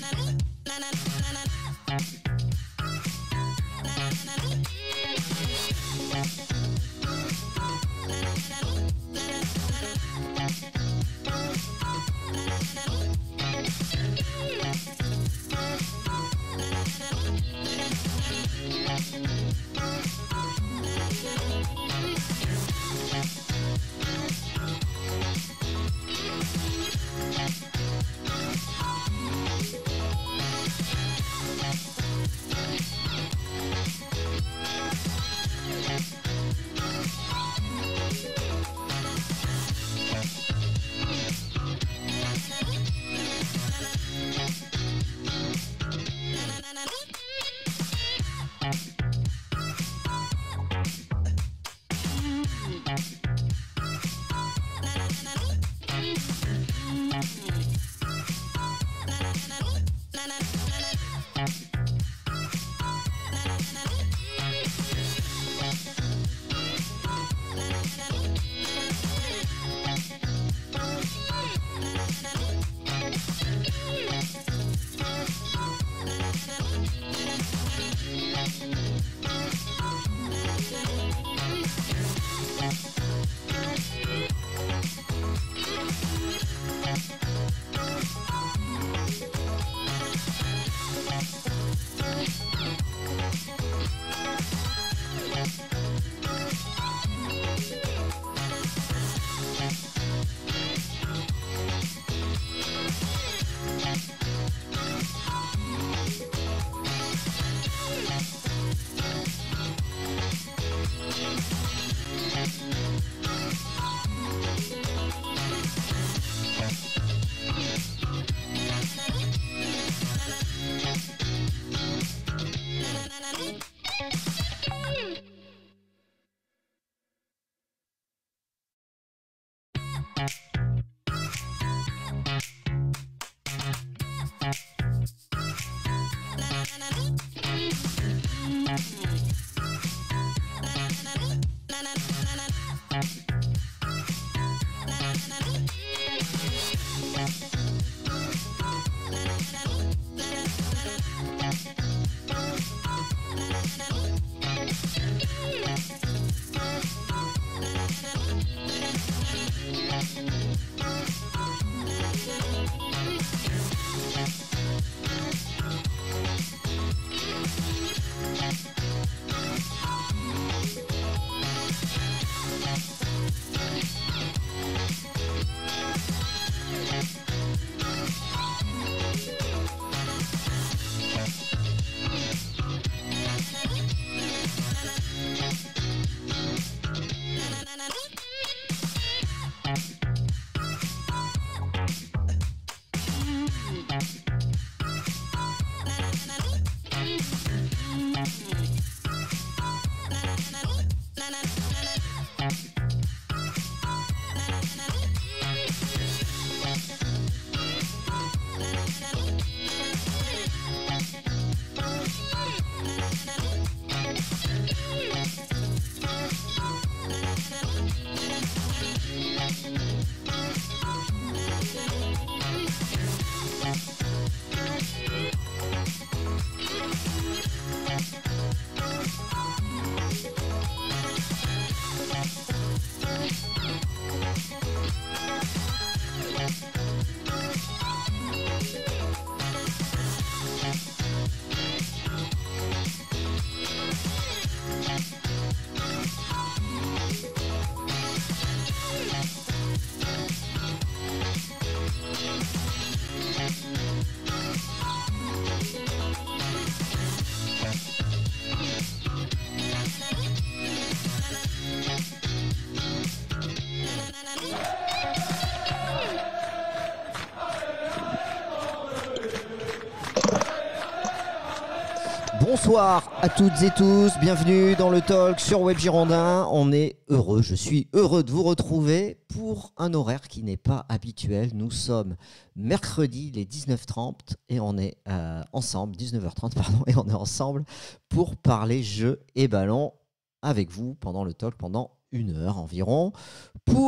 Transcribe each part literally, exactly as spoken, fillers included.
Bonsoir à toutes et tous, bienvenue dans le talk sur Web Girondin. On est heureux, je suis heureux de vous retrouver pour un horaire qui n'est pas habituel. Nous sommes mercredi les dix-neuf heures trente et on est euh, ensemble, dix-neuf heures trente pardon, et on est ensemble pour parler jeux et ballons avec vous pendant le talk, pendant une heure environ. Pour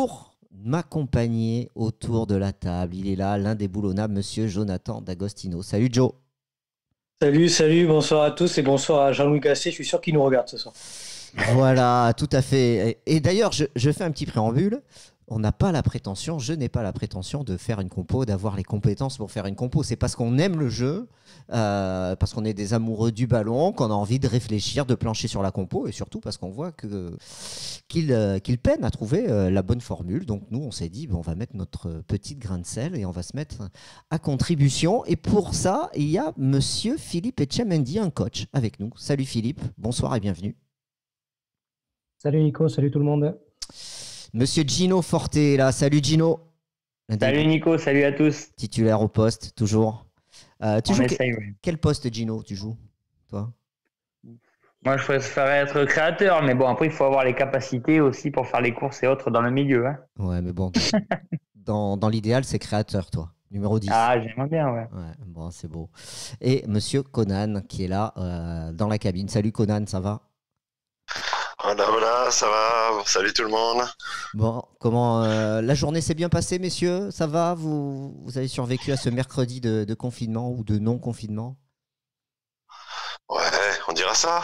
m'accompagner autour de la table. Il est là, l'un des boulonnables, monsieur Jonathan D'Agostino. Salut Joe. Salut, salut, bonsoir à tous et bonsoir à Jean-Louis Gasset. Je suis sûr qu'il nous regarde ce soir. Voilà, tout à fait. Et, et d'ailleurs, je, je fais un petit préambule. On n'a pas la prétention, je n'ai pas la prétention de faire une compo, d'avoir les compétences pour faire une compo. C'est parce qu'on aime le jeu, euh, parce qu'on est des amoureux du ballon, qu'on a envie de réfléchir, de plancher sur la compo, et surtout parce qu'on voit que, qu'il, euh, qu'il peine à trouver euh, la bonne formule. Donc nous, on s'est dit, bon, on va mettre notre petite grain de sel et on va se mettre à contribution. Et pour ça, il y a monsieur Philippe Etchemendy, un coach, avec nous. Salut Philippe, bonsoir et bienvenue. Salut Nico, salut tout le monde. Monsieur Gino Forte est là. Salut Gino. Salut Nico, salut à tous. Titulaire au poste, toujours. Euh, tu On joues essaye, que- oui. Quel poste, Gino, tu joues, toi? Moi, je préférerais être créateur, mais bon, après, il faut avoir les capacités aussi pour faire les courses et autres dans le milieu. Hein. Ouais, mais bon, dans, dans l'idéal, c'est créateur, toi. Numéro dix. Ah, j'aimerais bien, ouais. Ouais, bon, c'est beau. Et monsieur Conan, qui est là, euh, dans la cabine. Salut Conan, ça va? Voilà, voilà, ça va. Salut tout le monde. Bon, comment euh, la journée s'est bien passée, messieurs? Ça va? Vous, vous avez survécu à ce mercredi de, de confinement ou de non-confinement? Ouais, on dira ça.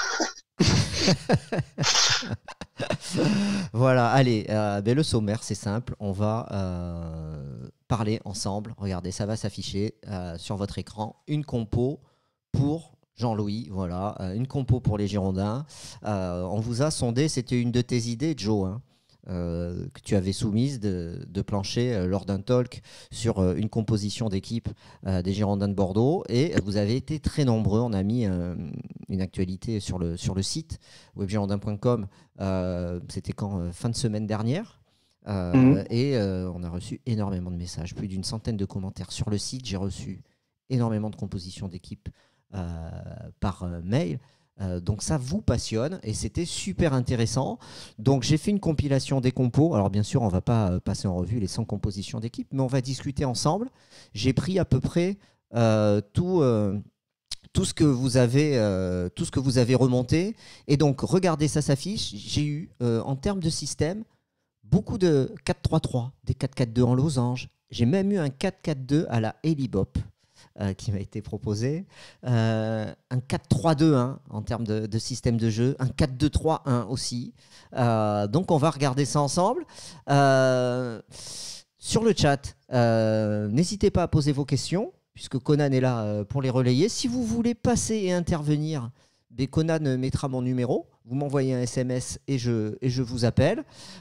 Voilà, allez, euh, ben, le sommaire, c'est simple. On va euh, parler ensemble. Regardez, ça va s'afficher euh, sur votre écran. Une compo pour Jean-Louis, voilà, euh, une compo pour les Girondins. Euh, on vous a sondé, c'était une de tes idées, Joe, hein, euh, que tu avais soumise de, de plancher euh, lors d'un talk sur euh, une composition d'équipe euh, des Girondins de Bordeaux. Et vous avez été très nombreux. On a mis euh, une actualité sur le, sur le site web girondins point com. Euh, c'était quand euh, fin de semaine dernière. Euh, Mhm. Et euh, on a reçu énormément de messages, plus d'une centaine de commentaires sur le site. J'ai reçu énormément de compositions d'équipe euh, par euh, mail. Euh, donc ça vous passionne et c'était super intéressant. Donc j'ai fait une compilation des compos. Alors bien sûr, on ne va pas euh, passer en revue les cent compositions d'équipe, mais on va discuter ensemble. J'ai pris à peu près euh, tout, euh, tout, ce que vous avez, euh, tout ce que vous avez remonté. Et donc regardez, ça s'affiche. J'ai eu, euh, en termes de système, beaucoup de quatre trois trois, des quatre quatre deux en losange. J'ai même eu un quatre quatre deux à la Helibop euh, qui m'a été proposé. Euh, un quatre trois deux un en termes de, de système de jeu. Un quatre deux trois un aussi. Euh, donc on va regarder ça ensemble. Euh, sur le chat, euh, n'hésitez pas à poser vos questions, puisque Conan est là euh, pour les relayer. Si vous voulez passer et intervenir, ben, Conan mettra mon numéro. Vous m'envoyez un S M S et je, et je vous appelle.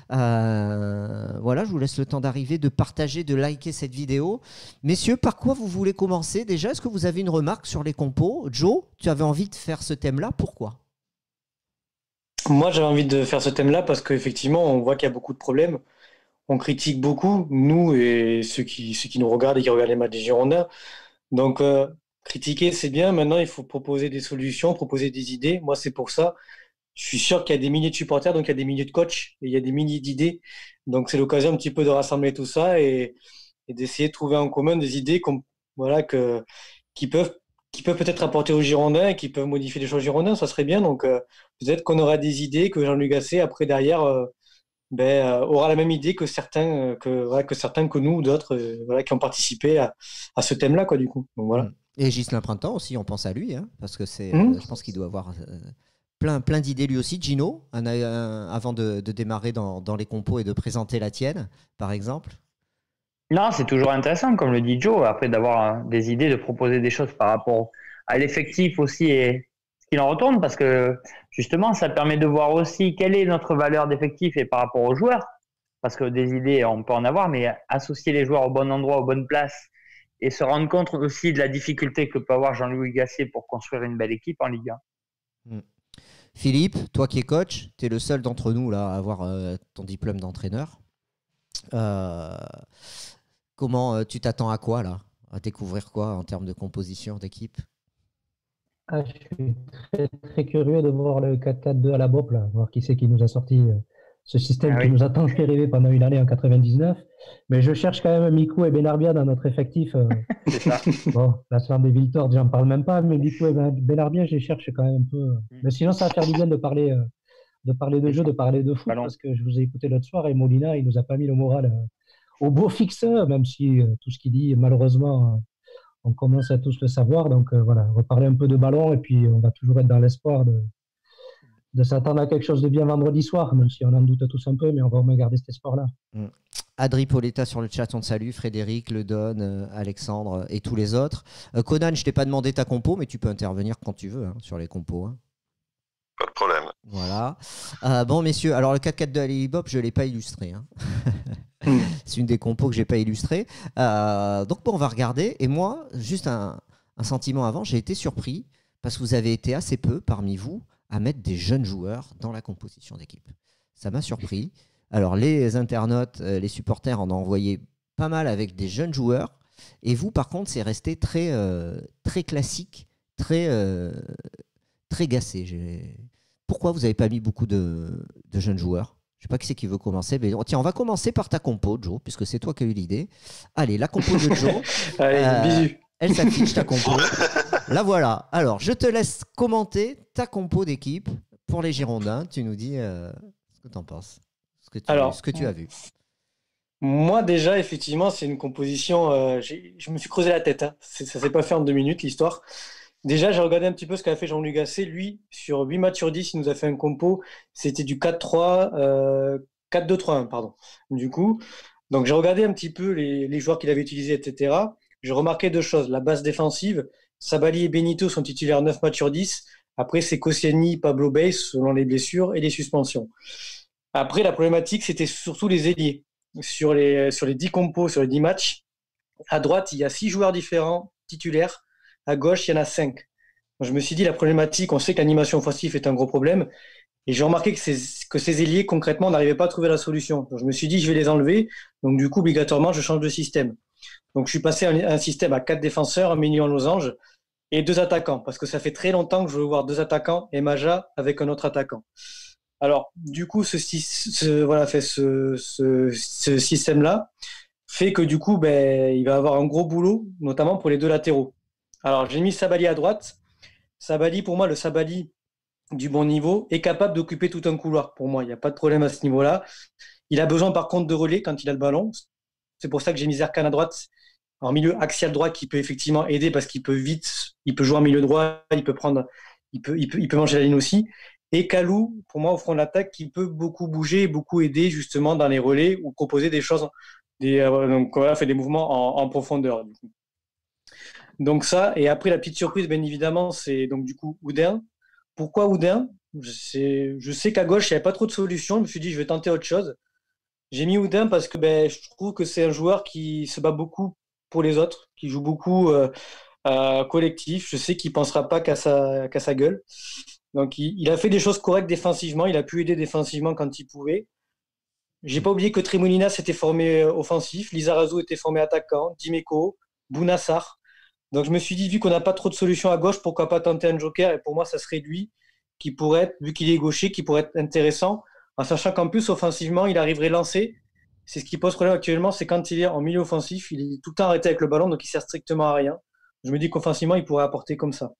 Euh, voilà, je vous laisse le temps d'arriver, de partager, de liker cette vidéo. Messieurs, par quoi vous voulez commencer déjà? Est-ce que vous avez une remarque sur les compos? Joe, tu avais envie de faire ce thème-là, pourquoi? Moi, j'avais envie de faire ce thème-là parce qu'effectivement, on voit qu'il y a beaucoup de problèmes. On critique beaucoup, nous et ceux qui, ceux qui nous regardent et qui regardent les matchs des Girondins. Donc, euh, critiquer, c'est bien. Maintenant, il faut proposer des solutions, proposer des idées. Moi, c'est pour ça. Je suis sûr qu'il y a des milliers de supporters, donc il y a des milliers de coachs, et il y a des milliers d'idées. Donc, c'est l'occasion un petit peu de rassembler tout ça et, et d'essayer de trouver en commun des idées qu'on- voilà, que, qui peuvent, qui peuvent peut-être apporter aux Girondins et qui peuvent modifier les choses aux Girondins. Ça serait bien. Donc, euh, peut-être qu'on aura des idées que Jean-Luc Gasset, après, derrière, euh, ben, euh, aura la même idée que certains, euh, que, voilà, que certains que nous ou d'autres euh, voilà, qui ont participé à, à ce thème-là, quoi, du coup. Donc, voilà. Mm. Et Ghislain Printemps aussi, on pense à lui, hein, parce que c'est, Mhm. euh, je pense qu'il doit avoir euh, plein, plein d'idées lui aussi. Gino, un- un- avant de, de démarrer dans, dans les compos et de présenter la tienne, par exemple. Non, c'est toujours intéressant, comme le dit Joe, après d'avoir euh, des idées, de proposer des choses par rapport à l'effectif aussi et ce qu'il en retourne, parce que justement, ça permet de voir aussi quelle est notre valeur d'effectif et par rapport aux joueurs, parce que des idées, on peut en avoir, mais associer les joueurs au bon endroit, aux bonnes places, et se rendre compte aussi de la difficulté que peut avoir Jean-Louis Gasset pour construire une belle équipe en Ligue un. Mm. Philippe, toi qui es coach, tu es le seul d'entre nous là, à avoir euh, ton diplôme d'entraîneur. Euh, comment euh, tu t'attends à quoi là? À découvrir quoi en termes de composition d'équipe? Ah, je suis très, très curieux de voir le quatre quatre deux à la B O P, là, voir qui c'est qui nous a sorti euh, ce système Ah qui oui. nous a tant fait rêver pendant une année en quatre-vingt-dix-neuf. Mais je cherche quand même Mikou et Benarbia dans notre effectif. euh. C'est ça. Bon, la sœur des Viltord, j'en parle même pas, mais Mikou et Ben- Benarbia, je les cherche quand même un peu. Mais sinon, ça va faire du bien de parler, euh, de parler de jeu, de parler de foot, Ballon. parce que je vous ai écouté l'autre soir et Molina, il nous a pas mis le moral euh, au beau fixe, même si euh, tout ce qu'il dit, malheureusement, euh, on commence à tous le savoir. Donc euh, voilà, reparler un peu de ballon et puis on va toujours être dans l'espoir de, de s'attendre à quelque chose de bien vendredi soir, même si on en doute tous un peu, mais on va au moins garder cet espoir-là. Mm. Adri Poletta sur le chat, on te salue. Frédéric, Le Don, euh, Alexandre et tous les autres. Euh, Conan, je t'ai pas demandé ta compo, mais tu peux intervenir quand tu veux hein, sur les compos. Hein. Pas de problème. Voilà. Euh, bon, messieurs, alors le quatre quatre de Ali Bop, je ne l'ai pas illustré. Hein. C'est une des compos que je n'ai pas illustrée. Euh, donc, bon, on va regarder. Et moi, juste un, un sentiment avant, j'ai été surpris parce que vous avez été assez peu parmi vous à mettre des jeunes joueurs dans la composition d'équipe. Ça m'a surpris. Alors, les internautes, euh, les supporters en ont envoyé pas mal avec des jeunes joueurs. Et vous, par contre, c'est resté très, euh, très classique, très, euh, très gassé. J'ai... Pourquoi vous n'avez pas mis beaucoup de, de jeunes joueurs ? Je ne sais pas qui c'est qui veut commencer. Mais... Tiens, on va commencer par ta compo, Joe, puisque c'est toi qui as eu l'idée. Allez, la compo de Joe. Allez, euh, bisous. Elle s'affiche, ta compo. La voilà. Alors, je te laisse commenter ta compo d'équipe pour les Girondins. Tu nous dis euh, ce que tu en penses. Ce que tu, Alors, ce que tu as vu. Moi, déjà, effectivement, c'est une composition. Euh, j'ai- je me suis creusé la tête. Hein. C'est- Ça ne s'est pas fait en deux minutes, l'histoire. Déjà, j'ai regardé un petit peu ce qu'a fait Jean-Luc Gasset. Lui, sur huit matchs sur dix, il nous a fait un compo. C'était du quatre trois, euh, quatre deux trois un, pardon. Du coup, donc j'ai regardé un petit peu les, les joueurs qu'il avait utilisés, et cetera. J'ai remarqué deux choses. La base défensive, Sabali et Benito sont titulaires neuf matchs sur dix. Après, c'est Koscielny, Pablo Bey, selon les blessures et les suspensions. Après, la problématique, c'était surtout les ailiers. Sur les, sur les dix compos, sur les dix matchs, à droite, il y a six joueurs différents titulaires. À gauche, il y en a cinq. Je me suis dit, la problématique, on sait que l'animation offensive est un gros problème. Et j'ai remarqué que ces, que ces ailiers, concrètement, n'arrivaient pas à trouver la solution. Donc, je me suis dit, je vais les enlever. Donc, du coup, obligatoirement, je change de système. Donc, je suis passé à un, un système à quatre défenseurs, un milieu en losange et deux attaquants. Parce que ça fait très longtemps que je veux voir deux attaquants et Maja avec un autre attaquant. Alors, du coup, ce, ce, voilà, fait ce, ce, ce système-là fait que du coup, ben, il va avoir un gros boulot, notamment pour les deux latéraux. Alors, j'ai mis Sabali à droite. Sabali, pour moi, le Sabali du bon niveau est capable d'occuper tout un couloir. Pour moi, il n'y a pas de problème à ce niveau-là. Il a besoin, par contre, de relais quand il a le ballon. C'est pour ça que j'ai mis Zerkan à droite, en milieu axial droit, qui peut effectivement aider parce qu'il peut vite, il peut jouer en milieu droit, il peut prendre, il peut, il peut, il peut manger la ligne aussi. Et Kalou, pour moi, au front de l'attaque, qui peut beaucoup bouger, beaucoup aider justement dans les relais ou proposer des choses, des, euh, donc voilà, fait des mouvements en, en profondeur. Du coup. Donc ça, et après la petite surprise, bien évidemment, c'est donc du coup Oudin. Pourquoi Oudin ? je sais, je sais qu'à gauche, il n'y avait pas trop de solutions. Je me suis dit, je vais tenter autre chose. J'ai mis Oudin parce que ben, je trouve que c'est un joueur qui se bat beaucoup pour les autres, qui joue beaucoup euh, euh, collectif. Je sais qu'il ne pensera pas qu'à sa, qu'à sa gueule. Donc, il, il a fait des choses correctes défensivement. Il a pu aider défensivement quand il pouvait. J'ai pas oublié que Tremolina s'était formé offensif. Lizarazu était formé attaquant. Dimeco, Bounassar. Donc, je me suis dit, vu qu'on n'a pas trop de solutions à gauche, pourquoi pas tenter un joker ? Et pour moi, ça serait lui qui pourrait être, vu qu'il est gaucher, qui pourrait être intéressant. En sachant qu'en plus, offensivement, il arriverait lancé. C'est ce qui pose problème actuellement, c'est quand il est en milieu offensif, il est tout le temps arrêté avec le ballon, donc il sert strictement à rien. Je me dis qu'offensivement, il pourrait apporter comme ça.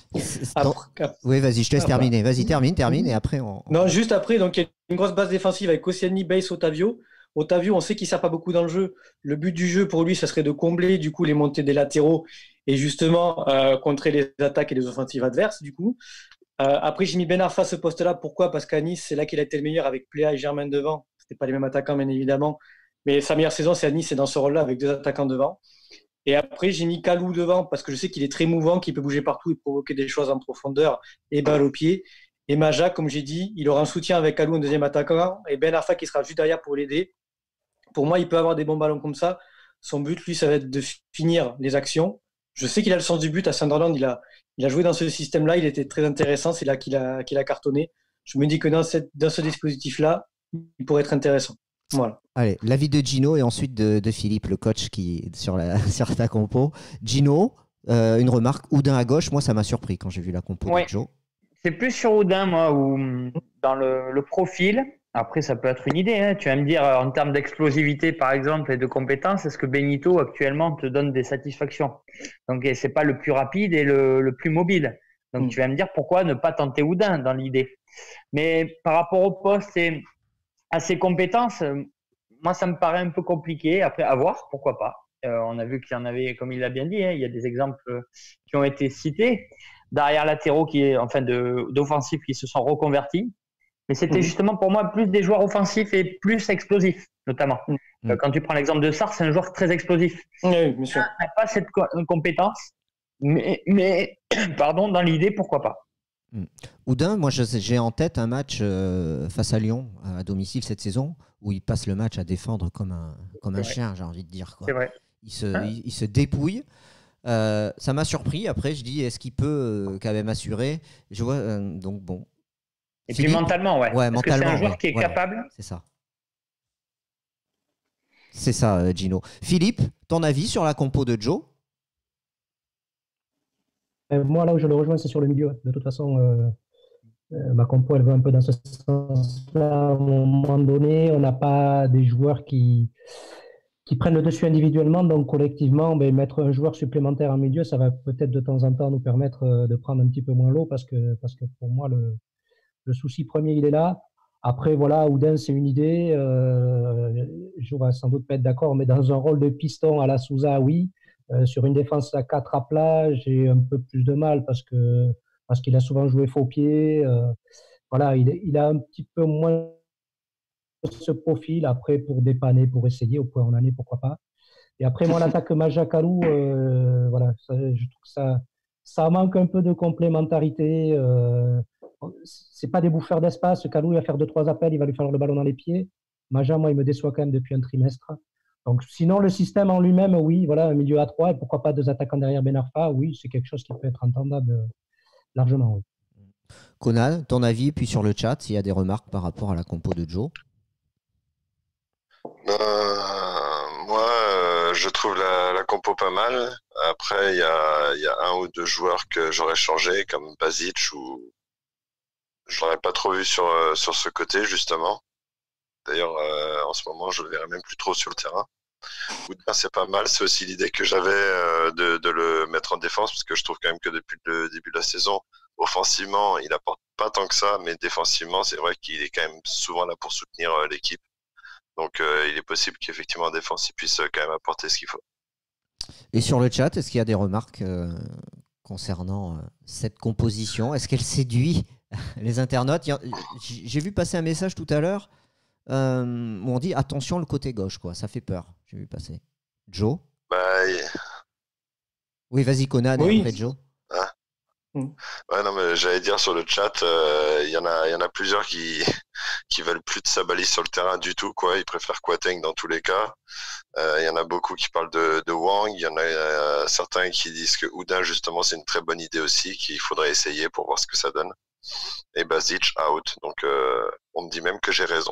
Après, oui, vas-y, je te laisse après. terminer. Vas-y, termine, termine, et après on. Non, juste après, donc il y a une grosse base défensive avec Koscielny, Bass, Otavio. Otavio, on sait qu'il ne sert pas beaucoup dans le jeu. Le but du jeu pour lui, ça serait de combler du coup les montées des latéraux et justement euh, contrer les attaques et les offensives adverses. Du coup, euh, après j'ai mis Ben Arfa à ce poste-là. Pourquoi ? Parce qu'à Nice, c'est là qu'il a été le meilleur avec Pléa et Germain devant. C'était pas les mêmes attaquants, bien évidemment. Mais sa meilleure saison, c'est à Nice, c'est dans ce rôle-là avec deux attaquants devant. Et après, j'ai mis Kalou devant parce que je sais qu'il est très mouvant, qu'il peut bouger partout et provoquer des choses en profondeur et balle au pied. Et Maja, comme j'ai dit, il aura un soutien avec Kalou, un deuxième attaquant, et Ben Arfa qui sera juste derrière pour l'aider. Pour moi, il peut avoir des bons ballons comme ça. Son but, lui, ça va être de finir les actions. Je sais qu'il a le sens du but. À Sunderland, il a, il a joué dans ce système-là. Il était très intéressant. C'est là qu'il a, qu'il a cartonné. Je me dis que dans, cette, dans ce dispositif-là, il pourrait être intéressant. Voilà. Allez, l'avis de Gino et ensuite de, de Philippe, le coach qui sur, la, sur ta compo. Gino, euh, une remarque, Oudin à gauche, moi ça m'a surpris quand j'ai vu la compo ouais. de Joe. C'est plus sur Oudin, moi, où dans le, le profil, après ça peut être une idée, hein. Tu vas me dire en termes d'explosivité par exemple et de compétences, est-ce que Benito actuellement te donne des satisfactions ? Donc c'est pas le plus rapide et le, le plus mobile. Donc, Mm. tu vas me dire pourquoi ne pas tenter Oudin dans l'idée. Mais par rapport au poste et à ses compétences, euh, moi, ça me paraît un peu compliqué. Après, à voir, pourquoi pas. Euh, on a vu qu'il y en avait, comme il l'a bien dit, hein, il y a des exemples euh, qui ont été cités. Derrière latéraux, qui est, enfin, de, d'offensifs qui se sont reconvertis. Mais c'était Mhm. justement pour moi plus des joueurs offensifs et plus explosifs, notamment. Mhm. Euh, quand tu prends l'exemple de Sarr, c'est un joueur très explosif. Oui, oui, bien sûr. Il n'a pas cette co- compétence, mais, mais pardon, dans l'idée, pourquoi pas. Oudin, moi je sais- j'ai en tête un match euh, face à Lyon à domicile cette saison où il passe le match à défendre comme un, comme un C'est vrai. chien, j'ai envie de dire, quoi. C'est vrai. Il se, Hein il, il se dépouille. Euh, ça m'a surpris. Après, je dis, est-ce qu'il peut euh, quand même assurer? Je vois, euh, donc bon. Et Philippe, puis mentalement, ouais. ouais, Parce que c'est un mentalement, joueur ouais, qui est ouais, capable. c'est ça. C'est ça, euh, Gino. Philippe, ton avis sur la compo de Joe? Euh, Moi, là où je le rejoins, c'est sur le milieu. De toute façon, euh, euh, ma compo, elle va un peu dans ce sens-là. À un moment donné, on n'a pas des joueurs qui, qui prennent le dessus individuellement. Donc, collectivement, ben, mettre un joueur supplémentaire en milieu, ça va peut-être de temps en temps nous permettre euh, de prendre un petit peu moins l'eau parce que, parce que pour moi, le, le souci premier, il est là. Après, voilà, Oudin, c'est une idée. Euh, je ne vais sans doute pas être d'accord, mais dans un rôle de piston à la Souza, oui. Euh, sur une défense à quatre à plat, j'ai un peu plus de mal parce que parce qu'il a souvent joué faux pied. Euh, voilà, il, il a un petit peu moins ce profil. Après, pour dépanner, pour essayer, au point où on en est, pourquoi pas. Et après, moi, l'attaque Maja Kalou, euh, voilà, ça, je trouve que ça, ça manque un peu de complémentarité. Euh, c'est pas des bouffeurs d'espace. Kalou, il va faire deux, trois appels, il va lui faire le ballon dans les pieds. Maja, moi, il me déçoit quand même depuis un trimestre. Donc, sinon, le système en lui-même, oui, voilà, un milieu à trois, et pourquoi pas deux attaquants derrière Ben Arfa, oui, c'est quelque chose qui peut être entendable euh, largement. Oui. Conan, ton avis, puis sur le chat, s'il y a des remarques par rapport à la compo de Joe? Euh, moi, euh, je trouve la, la compo pas mal. Après, il y a, il y a un ou deux joueurs que j'aurais changé, comme Basic, ou je l'aurais pas trop vu sur, euh, sur ce côté, justement. D'ailleurs, euh, en ce moment, je le verrais même plus trop sur le terrain. Oudin, c'est pas mal. C'est aussi l'idée que j'avais euh, de, de le mettre en défense, parce que je trouve quand même que depuis le début de la saison, offensivement, il apporte pas tant que ça, mais défensivement, c'est vrai qu'il est quand même souvent là pour soutenir euh, l'équipe. Donc, euh, il est possible qu'effectivement, en défense, il puisse euh, quand même apporter ce qu'il faut. Et sur le chat, est-ce qu'il y a des remarques euh, concernant euh, cette composition? Est-ce qu'elle séduit les internautes? Il y a- J'ai vu passer un message tout à l'heure euh, où on dit attention le côté gauche, quoi. Ça fait peur. J'ai vu passer. Joe? Bah, il- Oui, vas-y, Conan, et Oui. après Joe. Ouais, non, mais j'allais dire sur le chat, euh, il y en a, il y en a plusieurs qui, qui veulent plus de Sabaly sur le terrain du tout, quoi. Ils préfèrent Kouateng dans tous les cas. Euh, il y en a beaucoup qui parlent de, de Wang. Il y en a euh, certains qui disent que Oudin, justement, c'est une très bonne idée aussi, qu'il faudrait essayer pour voir ce que ça donne. Et Basic, out. Donc, euh, on me dit même que j'ai raison.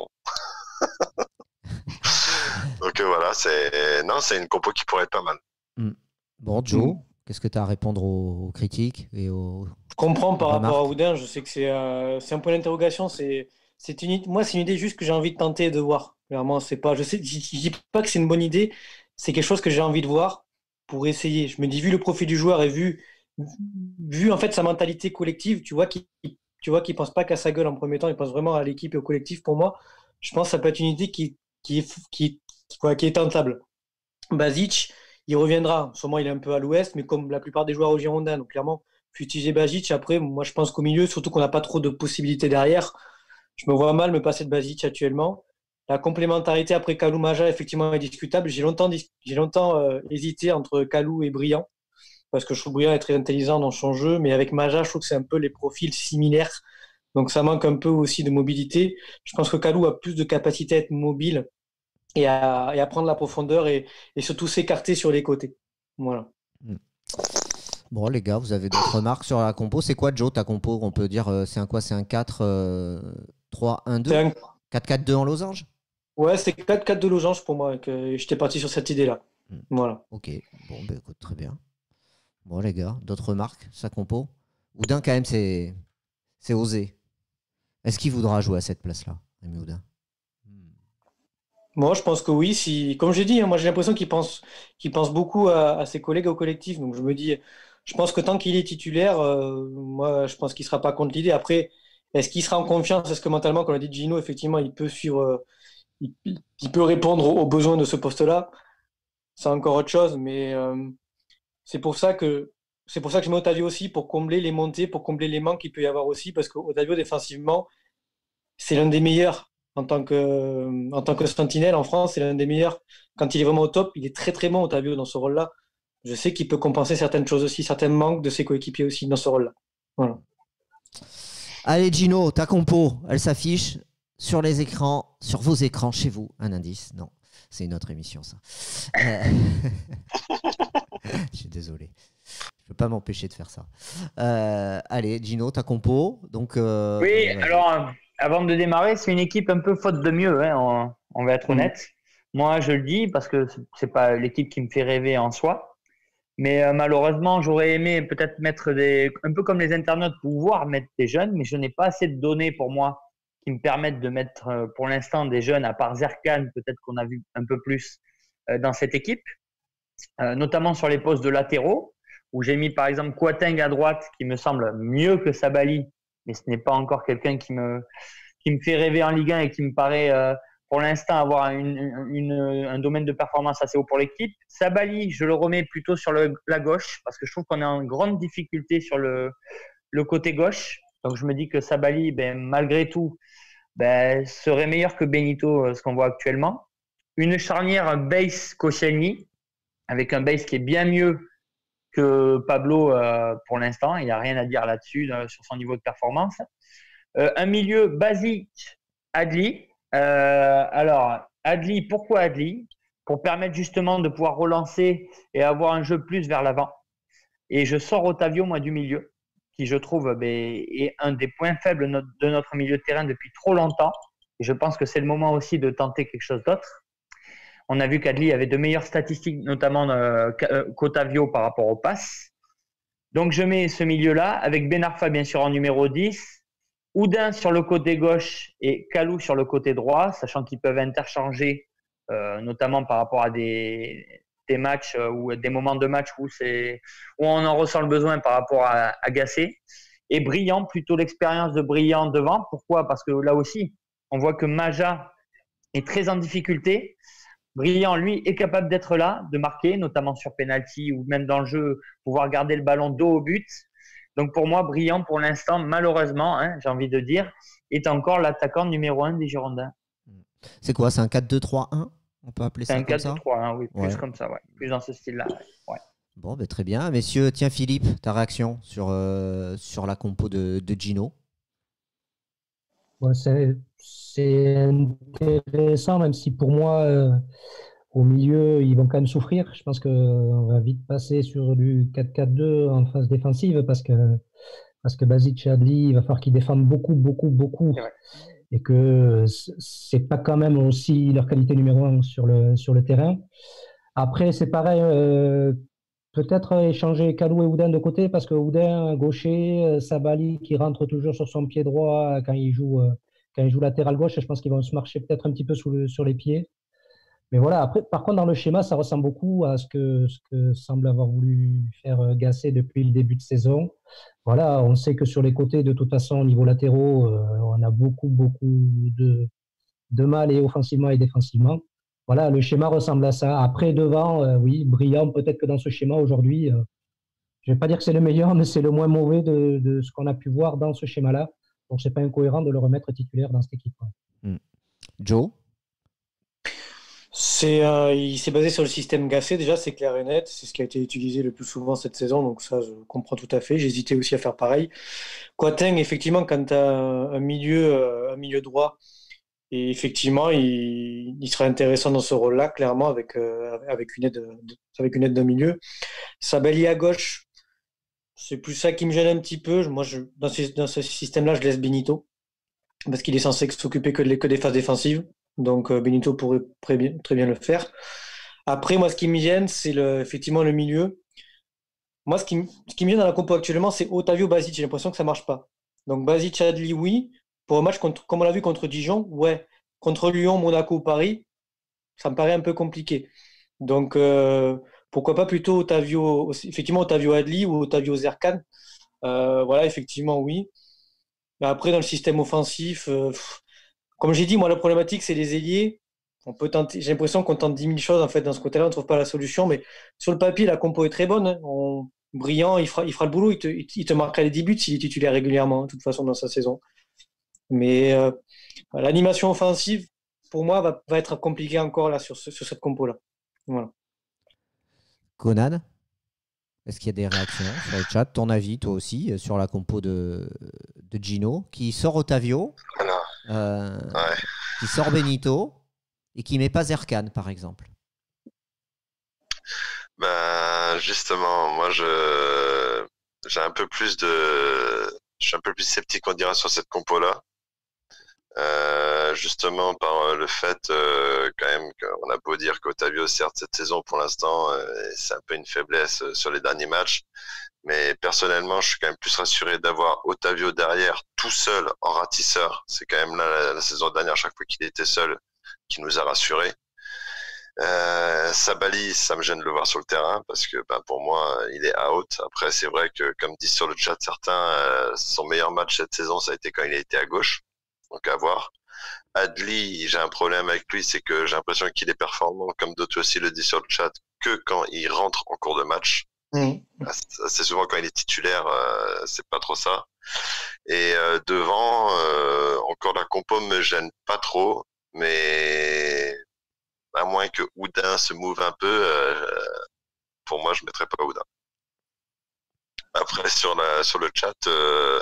Donc, euh, voilà, c'est, non, c'est une compo qui pourrait être pas mal. Bon, Joe, Mm. qu'est-ce que tu as à répondre aux, aux critiques et aux... Je comprends par Remarque. rapport à Oudin, je sais que c'est euh, c'est un point d'interrogation. C'est, c'est une, id- moi, c'est une idée juste que j'ai envie de tenter et de voir. Clairement, c'est pas, je sais, je je dis pas que c'est une bonne idée, c'est quelque chose que j'ai envie de voir pour essayer. Je me dis, vu le profil du joueur et vu, vu en fait sa mentalité collective, tu vois qu'il tu vois qu'il pense pas qu'à sa gueule en premier temps, il pense vraiment à l'équipe et au collectif. Pour moi, je pense que ça peut être une idée qui, qui est, qui, qui, quoi, qui est tentable. Basic, il reviendra. Sûrement, il est un peu à l'ouest, mais comme la plupart des joueurs au Girondin. Donc, clairement, faut utiliser Basic. Après, moi, je pense qu'au milieu, surtout qu'on n'a pas trop de possibilités derrière, je me vois mal me passer de Basic actuellement. La complémentarité après Kalou Maja, effectivement, est discutable. J'ai longtemps, dis- j'ai longtemps euh, hésité entre Kalou et Briand, parce que je trouve Briand est très intelligent dans son jeu, mais avec Maja, je trouve que c'est un peu les profils similaires. Donc, ça manque un peu aussi de mobilité. Je pense que Kalou a plus de capacité à être mobile et à, et à prendre la profondeur et, et surtout s'écarter sur les côtés. Voilà. Bon, les gars, vous avez d'autres remarques sur la compo? C'est quoi, Joe, ta compo? On peut dire, euh, c'est un quoi? C'est un quatre trois un deux? C'est un- quatre quatre deux en losange? Ouais, c'est quatre quatre de losange pour moi. Que j'étais parti sur cette idée-là. Hmm. Voilà. Ok, bon, ben écoute, très bien. Bon, les gars, d'autres remarques, sa compo? Oudin, quand même, c'est c'est osé. Est-ce qu'il voudra jouer à cette place-là, Rémi Oudin? Moi, je pense que oui. Si, comme j'ai dit, hein, moi j'ai l'impression qu'il pense, qu'il pense beaucoup à, à ses collègues au collectif. Donc je me dis, je pense que tant qu'il est titulaire, euh, moi, je pense qu'il ne sera pas contre l'idée. Après, est-ce qu'il sera en confiance? Est-ce que mentalement, comme l'a dit Gino, effectivement, il peut suivre, euh, il, il peut répondre aux, aux besoins de ce poste-là? C'est encore autre chose, mais euh, c'est pour ça que c'est pour ça que je mets Otavio aussi, pour combler les montées, pour combler les manques qu'il peut y avoir aussi, parce qu'Otavio, défensivement, c'est l'un des meilleurs en tant que, en tant que sentinelle en France, c'est l'un des meilleurs. Quand il est vraiment au top, il est très très bon, Otavio, dans ce rôle-là. Je sais qu'il peut compenser certaines choses aussi, certains manques de ses coéquipiers aussi dans ce rôle-là. Voilà. Allez Gino, ta compo, elle s'affiche sur les écrans, sur vos écrans, chez vous. Un indice? Non, c'est une autre émission ça. Euh... Je suis désolé. Je peux pas m'empêcher de faire ça. Euh, allez, Gino, ta compo. Donc, euh, oui, euh, alors, euh, avant de démarrer, c'est une équipe un peu faute de mieux, hein, on, on va être honnête. Mmh. Moi, je le dis parce que c'est pas l'équipe qui me fait rêver en soi. Mais euh, malheureusement, j'aurais aimé peut-être mettre des, un peu comme les internautes, pouvoir mettre des jeunes, mais je n'ai pas assez de données pour moi qui me permettent de mettre euh, pour l'instant des jeunes, à part Zerkan, peut-être qu'on a vu un peu plus euh, dans cette équipe, euh, notamment sur les postes de latéraux, où j'ai mis par exemple Kouateng à droite, qui me semble mieux que Sabali, mais ce n'est pas encore quelqu'un qui me, qui me fait rêver en Ligue un et qui me paraît euh, pour l'instant avoir une, une, un domaine de performance assez haut pour l'équipe. Sabali, je le remets plutôt sur le, la gauche, parce que je trouve qu'on est en grande difficulté sur le, le côté gauche. Donc je me dis que Sabali, ben, malgré tout, ben, serait meilleur que Benito, ce qu'on voit actuellement. Une charnière, un base Koscielny, avec un base qui est bien mieux que Pablo euh, pour l'instant. Il n'y a rien à dire là-dessus, euh, sur son niveau de performance. Euh, un milieu Basic, Adli. Euh, alors, Adli, pourquoi Adli? Pour permettre justement de pouvoir relancer et avoir un jeu plus vers l'avant. Et je sors Otavio, moi, du milieu, qui je trouve ben, est un des points faibles de notre milieu de terrain depuis trop longtemps. Et je pense que c'est le moment aussi de tenter quelque chose d'autre. On a vu qu'Adli avait de meilleures statistiques, notamment euh, qu'Otavio par rapport aux passes. Donc, je mets ce milieu-là avec Ben Arfa, bien sûr, en numéro dix. Oudin sur le côté gauche et Kalou sur le côté droit, sachant qu'ils peuvent interchanger, euh, notamment par rapport à des, des matchs euh, ou des moments de match où, c'est, où on en ressent le besoin par rapport à, à Gasset. Et Brillant, plutôt l'expérience de Brillant devant. Pourquoi? Parce que là aussi, on voit que Maja est très en difficulté. Brillant, lui, est capable d'être là, de marquer, notamment sur penalty ou même dans le jeu, pouvoir garder le ballon dos au but. Donc pour moi, Brillant, pour l'instant, malheureusement, hein, j'ai envie de dire, est encore l'attaquant numéro un des Girondins. C'est quoi? C'est un quatre deux trois un? On peut appeler c'est ça un comme ça? quatre deux trois un, oui, plus ouais. comme ça, ouais. Plus dans ce style-là. Ouais. Bon, ben, très bien. Messieurs, tiens Philippe, ta réaction sur, euh, sur la compo de, de Gino? Ouais, c'est, c'est intéressant, même si pour moi, euh, au milieu, ils vont quand même souffrir. Je pense qu'on va vite passer sur du quatre quatre deux en phase défensive parce que, parce que Basic et Adli, il va falloir qu'ils défendent beaucoup, beaucoup, beaucoup. Et que c'est pas quand même aussi leur qualité numéro un sur le, sur le terrain. Après, c'est pareil, euh, peut-être échanger Kalou et Oudin de côté parce que Oudin, gaucher, Sabali qui rentre toujours sur son pied droit quand il joue, quand il joue latéral gauche, je pense qu'ils vont se marcher peut-être un petit peu sous le, sur les pieds. Mais voilà, après, par contre, dans le schéma, ça ressemble beaucoup à ce que, ce que semble avoir voulu faire Gasset depuis le début de saison. Voilà, on sait que sur les côtés, de toute façon, au niveau latéraux, euh, on a beaucoup, beaucoup de, de mal et offensivement et défensivement. Voilà, le schéma ressemble à ça. Après, devant, euh, oui, Brillant, peut-être que dans ce schéma aujourd'hui, euh, je ne vais pas dire que c'est le meilleur, mais c'est le moins mauvais de, de ce qu'on a pu voir dans ce schéma-là. Donc, ce n'est pas incohérent de le remettre titulaire dans cette équipe. Mm. Joe? C'est, euh, il s'est basé sur le système Gasset, déjà, c'est clair et net. C'est ce qui a été utilisé le plus souvent cette saison, donc ça, je comprends tout à fait. J'hésitais aussi à faire pareil. Kouateng, effectivement, quand tu as un milieu, un milieu droit, et effectivement, il, il serait intéressant dans ce rôle-là, clairement, avec, euh, avec, une aide, avec une aide d'un milieu. Sabali à gauche, c'est plus ça qui me gêne un petit peu. Moi, je, dans, ce, dans ce système-là, je laisse Benito, parce qu'il est censé s'occuper que, de, que des phases défensives. Donc euh, Benito pourrait très bien, très bien le faire. Après, moi, ce qui me gêne, c'est le, effectivement le milieu. Moi, ce qui, ce qui me gêne dans la compo actuellement, c'est Otavio Basic. J'ai l'impression que ça ne marche pas. Donc Basic, Adli, oui. Pour un match, contre, comme on l'a vu contre Dijon, ouais. Contre Lyon, Monaco, Paris, ça me paraît un peu compliqué. Donc, euh, pourquoi pas plutôt Otavio, effectivement Otavio Adli ou Otavio Zerkan. Euh, voilà, effectivement, oui. Mais après, dans le système offensif, euh, pff, comme j'ai dit, moi, la problématique, c'est les ailiers. On peut tenter, j'ai l'impression qu'on tente dix mille choses en fait dans ce côté-là, on ne trouve pas la solution. Mais sur le papier, la compo est très bonne. Hein. On, Brillant, il fera, il fera le boulot, il te, il te marquera les dix buts s'il est titulaire régulièrement, de toute façon, dans sa saison. Mais euh, l'animation offensive, pour moi, va, va être compliquée encore là, sur, ce, sur cette compo-là. Voilà. Conan, est-ce qu'il y a des réactions sur le chat? Ton avis, toi aussi, sur la compo de, de Gino, qui sort Otavio, Voilà. euh, Ouais. qui sort Benito et qui ne met pas Zerkan, par exemple? Ben, justement, moi, je, j'ai un peu plus de, je suis un peu plus sceptique, on dira, sur cette compo-là. Euh, justement, par le fait, euh, quand même, qu'on a beau dire qu'Otavio, certes, cette saison, pour l'instant, euh, c'est un peu une faiblesse sur les derniers matchs. Mais personnellement, je suis quand même plus rassuré d'avoir Otavio derrière, tout seul, en ratisseur. C'est quand même là, la, la saison dernière, chaque fois qu'il était seul, qui nous a rassurés. Euh, Sabali, ça me gêne de le voir sur le terrain parce que ben, pour moi, il est out. Après, c'est vrai que, comme disent sur le chat certains, euh, son meilleur match cette saison, ça a été quand il a été à gauche. Donc à voir. Adli, j'ai un problème avec lui, c'est que j'ai l'impression qu'il est performant, comme d'autres aussi le disent sur le chat, que quand il rentre en cours de match. Mmh. C'est souvent quand il est titulaire, euh, c'est pas trop ça. Et euh, devant, euh, encore la compo me gêne pas trop, mais à moins que Oudin se mouve un peu, euh, pour moi, je mettrais pas Oudin. Après, sur, la, sur le chat, euh,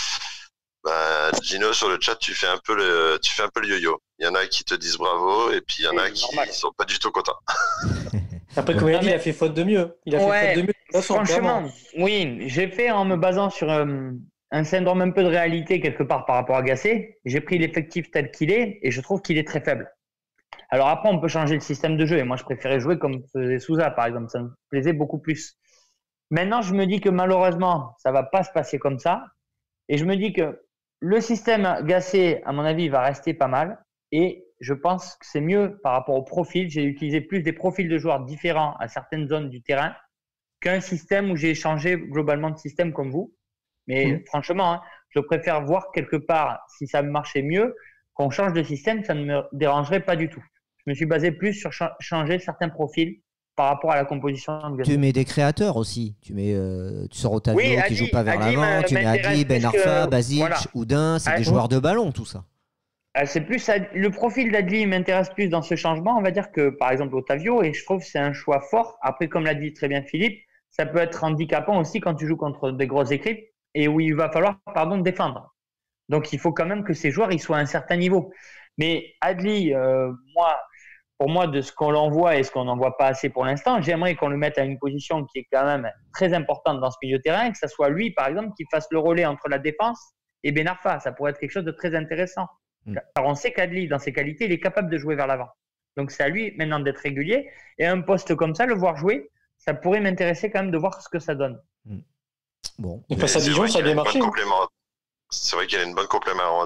bah, Gino, sur le chat, tu fais un peu le, tu fais un peu le yo-yo. Il y en a qui te disent bravo, et puis il y en a qui normal. sont pas du tout contents. Après, comme il a dit, il a fait faute de mieux. Il a ouais, fait faute de mieux. De façon, franchement, clairement. Oui, j'ai fait en me basant sur euh, un syndrome un peu de réalité quelque part par rapport à Gasset. J'ai pris l'effectif tel qu'il est, et je trouve qu'il est très faible. Alors après, on peut changer le système de jeu. Et moi, je préférais jouer comme faisait Sousa, par exemple. Ça me plaisait beaucoup plus. Maintenant, je me dis que malheureusement, ça va pas se passer comme ça. Et je me dis que le système Gasset, à mon avis, va rester pas mal. Et je pense que c'est mieux par rapport au profil. J'ai utilisé plus des profils de joueurs différents à certaines zones du terrain qu'un système où j'ai changé globalement de système comme vous. Mais mmh. franchement, hein, je préfère voir quelque part si ça marchait mieux qu'on change de système. Ça ne me dérangerait pas du tout. Je me suis basé plus sur ch- changer certains profils par rapport à la composition de Gasset. Tu mets des créateurs aussi. Tu mets, euh, tu sors Otavio oui, qui ne joue pas vers Adli l'avant. Tu mets Adli, Ben Arfa, que... Basic, voilà. Oudin. C'est ah, des joueurs oui. de ballon, tout ça. C'est plus le profil d'Adli m'intéresse plus dans ce changement. On va dire que par exemple Otavio, et je trouve que c'est un choix fort. Après, comme l'a dit très bien Philippe, ça peut être handicapant aussi quand tu joues contre des grosses équipes et où il va falloir pardon défendre. Donc il faut quand même que ces joueurs ils soient à un certain niveau. Mais Adli, euh, moi. Pour moi, de ce qu'on l'envoie et ce qu'on n'en voit pas assez pour l'instant, j'aimerais qu'on le mette à une position qui est quand même très importante dans ce milieu de terrain, que ce soit lui, par exemple, qui fasse le relais entre la défense et Ben Arfa. Ça pourrait être quelque chose de très intéressant. Mmh. Car on sait qu'Adli, dans ses qualités, il est capable de jouer vers l'avant. Donc, c'est à lui maintenant d'être régulier. Et à un poste comme ça, le voir jouer, ça pourrait m'intéresser quand même de voir ce que ça donne. Mmh. Bon. Et face à Dijon, ça a bien marché. C'est vrai qu'il y a une bonne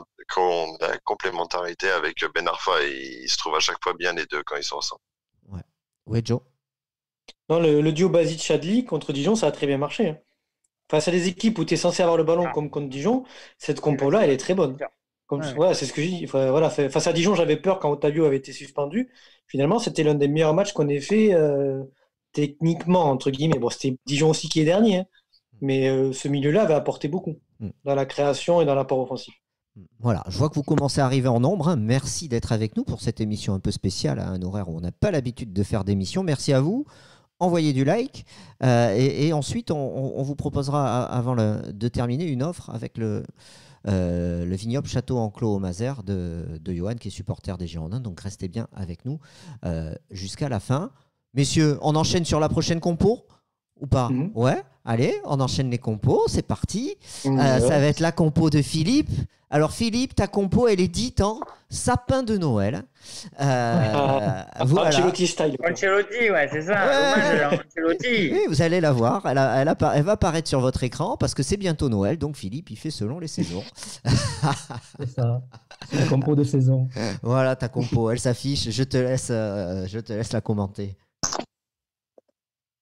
complémentarité avec Ben Arfa et ils se trouvent à chaque fois bien les deux quand ils sont ensemble. Ouais, ouais Joe. Non, le, le duo Basic-Adli contre Dijon, ça a très bien marché. Hein. Face à des équipes où tu es censé avoir le ballon ah. comme contre Dijon, cette compo-là, elle est très bonne. Comme, ouais. Ouais, c'est ce que je dis. Voilà, face à Dijon, j'avais peur quand Otavio avait été suspendu. Finalement, c'était l'un des meilleurs matchs qu'on ait fait euh, techniquement, entre guillemets. Bon, c'était Dijon aussi qui est dernier, hein. Mais euh, ce milieu-là avait apporté beaucoup mm. dans la création et dans l'apport offensif. Voilà, je vois que vous commencez à arriver en nombre. Hein. Merci d'être avec nous pour cette émission un peu spéciale, à un horaire où on n'a pas l'habitude de faire d'émissions. Merci à vous. Envoyez du like. Euh, et, et ensuite, on, on vous proposera, avant le, de terminer, une offre avec le, euh, le vignoble Château Enclos au Mazères de, de Johan, qui est supporter des Girondins. Donc, restez bien avec nous euh, jusqu'à la fin. Messieurs, on enchaîne sur la prochaine compo ou pas? mmh. Ouais, allez, on enchaîne les compos, c'est parti. Mmh, euh, ouais. Ça va être la compo de Philippe. Alors Philippe, ta compo, elle est dite en sapin de Noël. Euh, ah, voilà. Ancelotti style. Ancelotti, ouais, c'est ça. Ouais. Hommage, Ancelotti. Oui, vous allez la voir, elle, a, elle, a, elle va apparaître sur votre écran parce que c'est bientôt Noël, donc Philippe, il fait selon les saisons. C'est ça, c'est la compo de saison. Voilà ta compo, elle s'affiche, je te laisse, euh, je te laisse la commenter.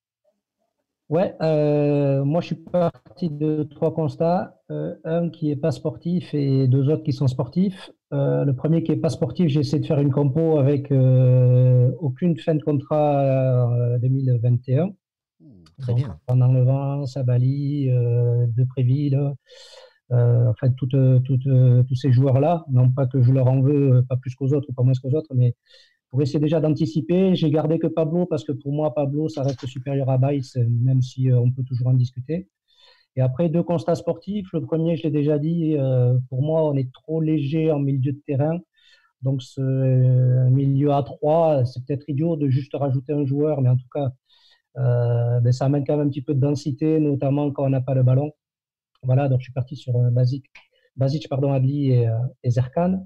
Ouais, euh, moi je suis parti de trois constats. Euh, un qui est pas sportif et deux autres qui sont sportifs. Euh, le premier qui est pas sportif, j'ai essayé de faire une compo avec euh, aucune fin de contrat euh, deux mille vingt et un. Très Donc bien. en enlevant Sabali, euh, Depréville, euh, en fait toutes, toutes, euh, tous ces joueurs-là. Non pas que je leur en veux, pas plus qu'aux autres ou pas moins qu'aux autres, mais pour essayer déjà d'anticiper. J'ai gardé que Pablo parce que pour moi, Pablo, ça reste supérieur à Baïs, même si euh, on peut toujours en discuter. Et après, deux constats sportifs. Le premier, je l'ai déjà dit, euh, pour moi, on est trop léger en milieu de terrain. Donc, ce euh, milieu à trois, c'est peut-être idiot de juste rajouter un joueur, mais en tout cas, euh, ben, ça amène quand même un petit peu de densité, notamment quand on n'a pas le ballon. Voilà, donc je suis parti sur euh, Basic, Basic, pardon, Adli et, euh, et Zerkan.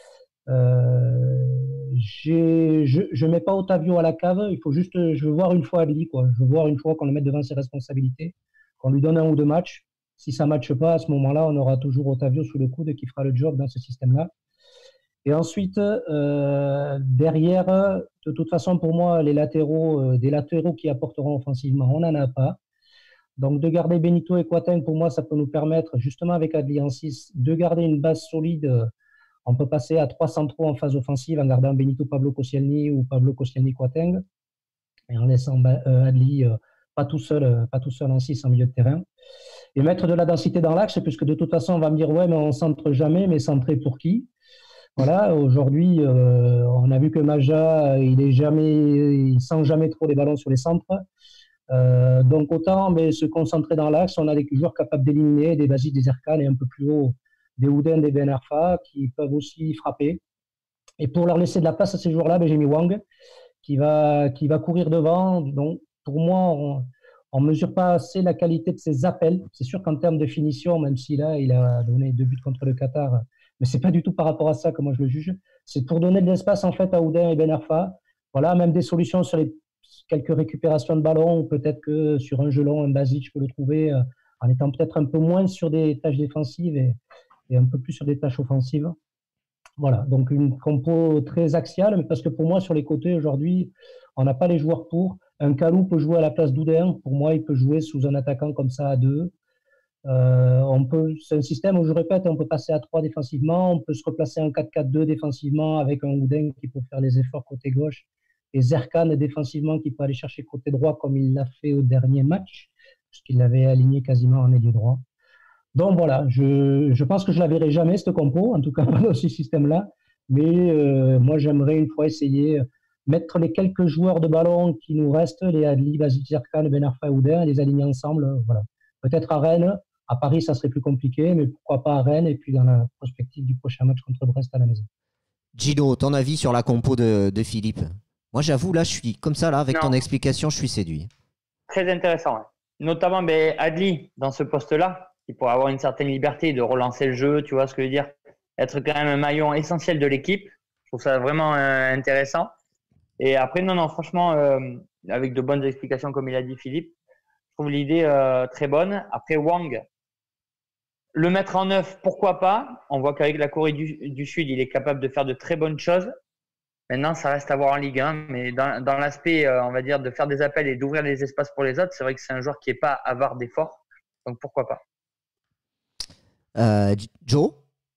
Euh, je ne mets pas Otavio à la cave. Il faut juste, je veux voir une fois Adli, quoi. Je veux voir une fois qu'on le mette devant ses responsabilités, qu'on lui donne un ou deux matchs. Si ça ne matche pas, à ce moment-là, on aura toujours Otavio sous le coude qui fera le job dans ce système-là. Et ensuite, euh, derrière, de toute façon, pour moi, les latéraux, euh, des latéraux qui apporteront offensivement, on n'en a pas. Donc, de garder Benito et Kouaten, pour moi, ça peut nous permettre, justement avec Adli en six, de garder une base solide. On peut passer à trois centraux en phase offensive en gardant Benito, Pablo Koscielny ou Pablo Koscielny Kouaten et en laissant euh, Adli euh, pas tout seul, euh, pas tout seul en six en milieu de terrain. Et mettre de la densité dans l'axe, puisque de toute façon, on va me dire, ouais, mais on centre jamais, mais centrer pour qui? Voilà, aujourd'hui, euh, on a vu que Maja, il est jamais, il sent jamais trop les ballons sur les centres. Euh, donc autant mais se concentrer dans l'axe, on a des joueurs capables d'éliminer, des Basic, des Zerkan et un peu plus haut, des Ouden, des Ben Arfa qui peuvent aussi frapper. Et pour leur laisser de la place à ces joueurs-là, ben, j'ai mis Wang qui va, qui va courir devant. Donc pour moi, on ne mesure pas assez la qualité de ses appels. C'est sûr qu'en termes de finition, même si là, il a donné deux buts contre le Qatar, mais ce n'est pas du tout par rapport à ça que moi je le juge. C'est pour donner de l'espace en fait à Ouden et Ben Arfa. Voilà, même des solutions sur les quelques récupérations de ballon, ou peut-être que sur un jeu long, un Basic, je peux le trouver euh, en étant peut-être un peu moins sur des tâches défensives et, et un peu plus sur des tâches offensives. Voilà, donc une compo très axiale, mais parce que pour moi, sur les côtés, aujourd'hui, on n'a pas les joueurs pour. Un Kalou peut jouer à la place d'Ouden. Pour moi, il peut jouer sous un attaquant comme ça à deux. Euh, on peut, c'est un système où, je répète, on peut passer à trois défensivement, on peut se replacer en quatre quatre deux défensivement avec un Ouden qui peut faire les efforts côté gauche et Zerkan défensivement qui peut aller chercher côté droit comme il l'a fait au dernier match, puisqu'il l'avait aligné quasiment en ailier droit. Donc voilà, je, je pense que je ne la verrai jamais, cette compo, en tout cas pas dans ce système-là. Mais euh, moi, j'aimerais une fois essayer mettre les quelques joueurs de ballon qui nous restent, les Adli, Basic, Zerkan, Ben Arfa et Ouden, les aligner ensemble. Voilà. Peut-être à Rennes, à Paris, ça serait plus compliqué, mais pourquoi pas à Rennes et puis dans la perspective du prochain match contre Brest à la maison. Gino, ton avis sur la compo de, de Philippe? Moi, j'avoue, là, je suis comme ça, là, avec Non. ton explication, je suis séduit. Très intéressant. Ouais. Notamment ben, Adli, dans ce poste-là, il pourrait avoir une certaine liberté de relancer le jeu, tu vois ce que je veux dire? Être quand même un maillon essentiel de l'équipe. Je trouve ça vraiment euh, intéressant. Et après, non, non, franchement, euh, avec de bonnes explications, comme il a dit Philippe, je trouve l'idée euh, très bonne. Après, Wang, le mettre en neuf, pourquoi pas? On voit qu'avec la Corée du, du Sud, il est capable de faire de très bonnes choses. Maintenant, ça reste à voir en Ligue un, mais dans, dans l'aspect, euh, on va dire, de faire des appels et d'ouvrir les espaces pour les autres, c'est vrai que c'est un joueur qui n'est pas avare d'efforts, donc pourquoi pas. Euh, Joe?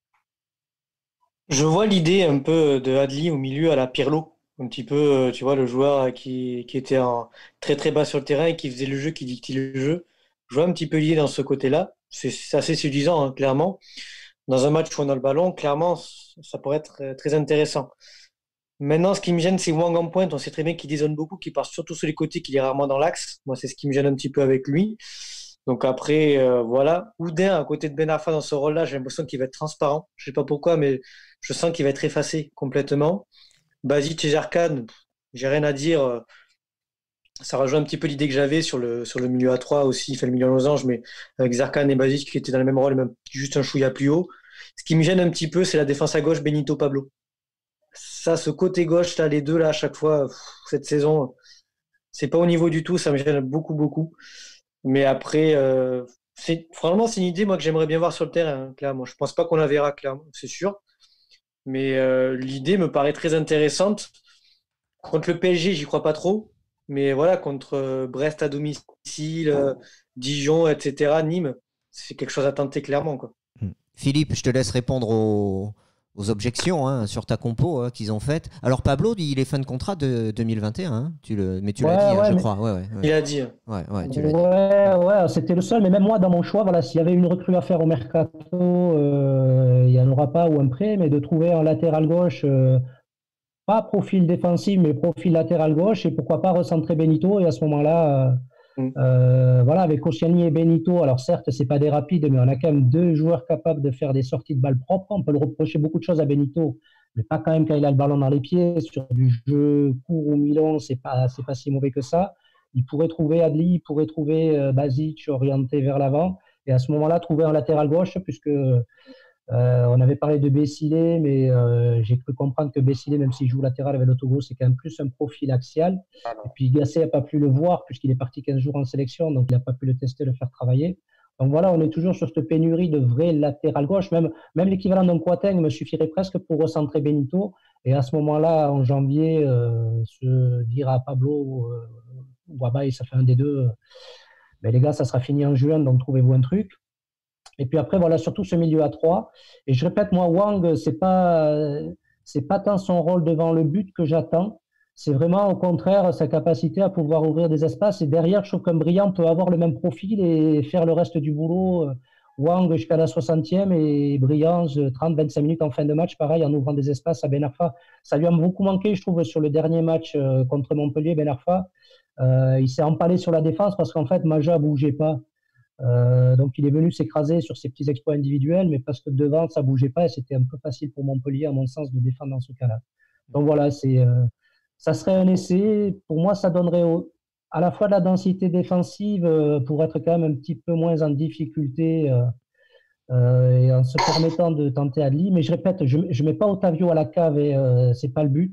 Je vois l'idée un peu de Adli au milieu à la Pirlo, un petit peu, tu vois, le joueur qui, qui était en, très très bas sur le terrain et qui faisait le jeu, qui dictait le jeu. Je vois un petit peu l'idée dans ce côté-là. C'est, c'est assez séduisant, hein, clairement. Dans un match où on a le ballon, clairement, ça pourrait être très intéressant. Maintenant, ce qui me gêne, c'est Wang en pointe. On sait très bien qu'il dézone beaucoup, qu'il part surtout sur les côtés, qu'il est rarement dans l'axe. Moi, c'est ce qui me gêne un petit peu avec lui. Donc après, euh, voilà. Ouden, à côté de Ben Arfa dans ce rôle-là, j'ai l'impression qu'il va être transparent. Je sais pas pourquoi, mais je sens qu'il va être effacé complètement. Basic et Zerkan, j'ai rien à dire. Ça rejoint un petit peu l'idée que j'avais sur le, sur le milieu à trois aussi. Il fait le milieu en losange, mais avec Zerkan et Basic qui étaient dans le même rôle, même juste un chouïa plus haut. Ce qui me gêne un petit peu, c'est la défense à gauche, Benito Pablo. Ça, ce côté gauche, là, les deux, là, à chaque fois, pff, cette saison, c'est pas au niveau du tout. Ça me gêne beaucoup, beaucoup. Mais après, euh, c'est, franchement, c'est une idée, moi, que j'aimerais bien voir sur le terrain, hein, clairement. Je pense pas qu'on la verra, clairement, c'est sûr. Mais euh, l'idée me paraît très intéressante. Contre le P S G, j'y crois pas trop. Mais voilà, contre Brest à domicile, euh, Dijon, et cetera, Nîmes, c'est quelque chose à tenter clairement, quoi. Philippe, je te laisse répondre aux, aux objections hein, sur ta compo hein, qu'ils ont faites. Alors Pablo, il est fin de contrat de deux mille vingt et un, hein, tu le, mais tu Ouais, l'as dit, hein, ouais, je mais- crois. Ouais, ouais, ouais. Il a dit. Ouais, ouais, tu l'as dit. Ouais, ouais, c'était le seul. Mais même moi, dans mon choix, voilà, s'il y avait une recrue à faire au mercato, euh, il n'y en aura pas ou un prêt, mais de trouver un latéral gauche, euh, pas profil défensif, mais profil latéral gauche, et pourquoi pas recentrer Benito. Et à ce moment-là, euh, Mm. euh, voilà, avec Koscielny et Benito, alors certes, c'est pas des rapides, mais on a quand même deux joueurs capables de faire des sorties de balles propres. On peut le reprocher beaucoup de choses à Benito, mais pas quand même quand il a le ballon dans les pieds. Sur du jeu court ou mi-long, c'est pas, c'est pas si mauvais que ça. Il pourrait trouver Adli, il pourrait trouver euh, Basic orienté vers l'avant, et à ce moment-là, trouver un latéral gauche, puisque euh, on avait parlé de Bessilé, mais euh, j'ai cru comprendre que Bessilé, même s'il joue latéral avec le Togo, c'est quand même plus un profil axial. Et puis Gasset n'a pas pu le voir puisqu'il est parti quinze jours en sélection, donc il n'a pas pu le tester, le faire travailler. Donc voilà, on est toujours sur cette pénurie de vrais latéral gauche. Même, même l'équivalent d'un Kouateng me suffirait presque pour recentrer Benito. Et à ce moment-là, en janvier, euh, se dire à Pablo euh, ou à Baye, ça fait un des deux, euh, ben les gars, ça sera fini en juin, donc trouvez-vous un truc. Et puis après, voilà, surtout ce milieu à trois. Et je répète, moi, Wang, c'est pas, c'est pas tant son rôle devant le but que j'attends. C'est vraiment, au contraire, sa capacité à pouvoir ouvrir des espaces. Et derrière, je trouve qu'un Brillant peut avoir le même profil et faire le reste du boulot. Wang jusqu'à la soixantième et Brillant trente à vingt-cinq minutes en fin de match, pareil, en ouvrant des espaces à Ben Arfa. Ça lui a beaucoup manqué, je trouve, sur le dernier match contre Montpellier, Ben Arfa. Euh, il s'est empalé sur la défense parce qu'en fait, Maja bougeait pas. Euh, donc il est venu s'écraser sur ses petits exploits individuels, mais parce que devant ça bougeait pas et c'était un peu facile pour Montpellier, à mon sens, de défendre dans ce cas-là. Donc voilà, c'est, euh, ça serait un essai. Pour moi, ça donnerait au, à la fois de la densité défensive euh, pour être quand même un petit peu moins en difficulté euh, euh, et en se permettant de tenter Adli. Mais je répète, je ne mets pas Otavio à la cave et euh, c'est pas le but.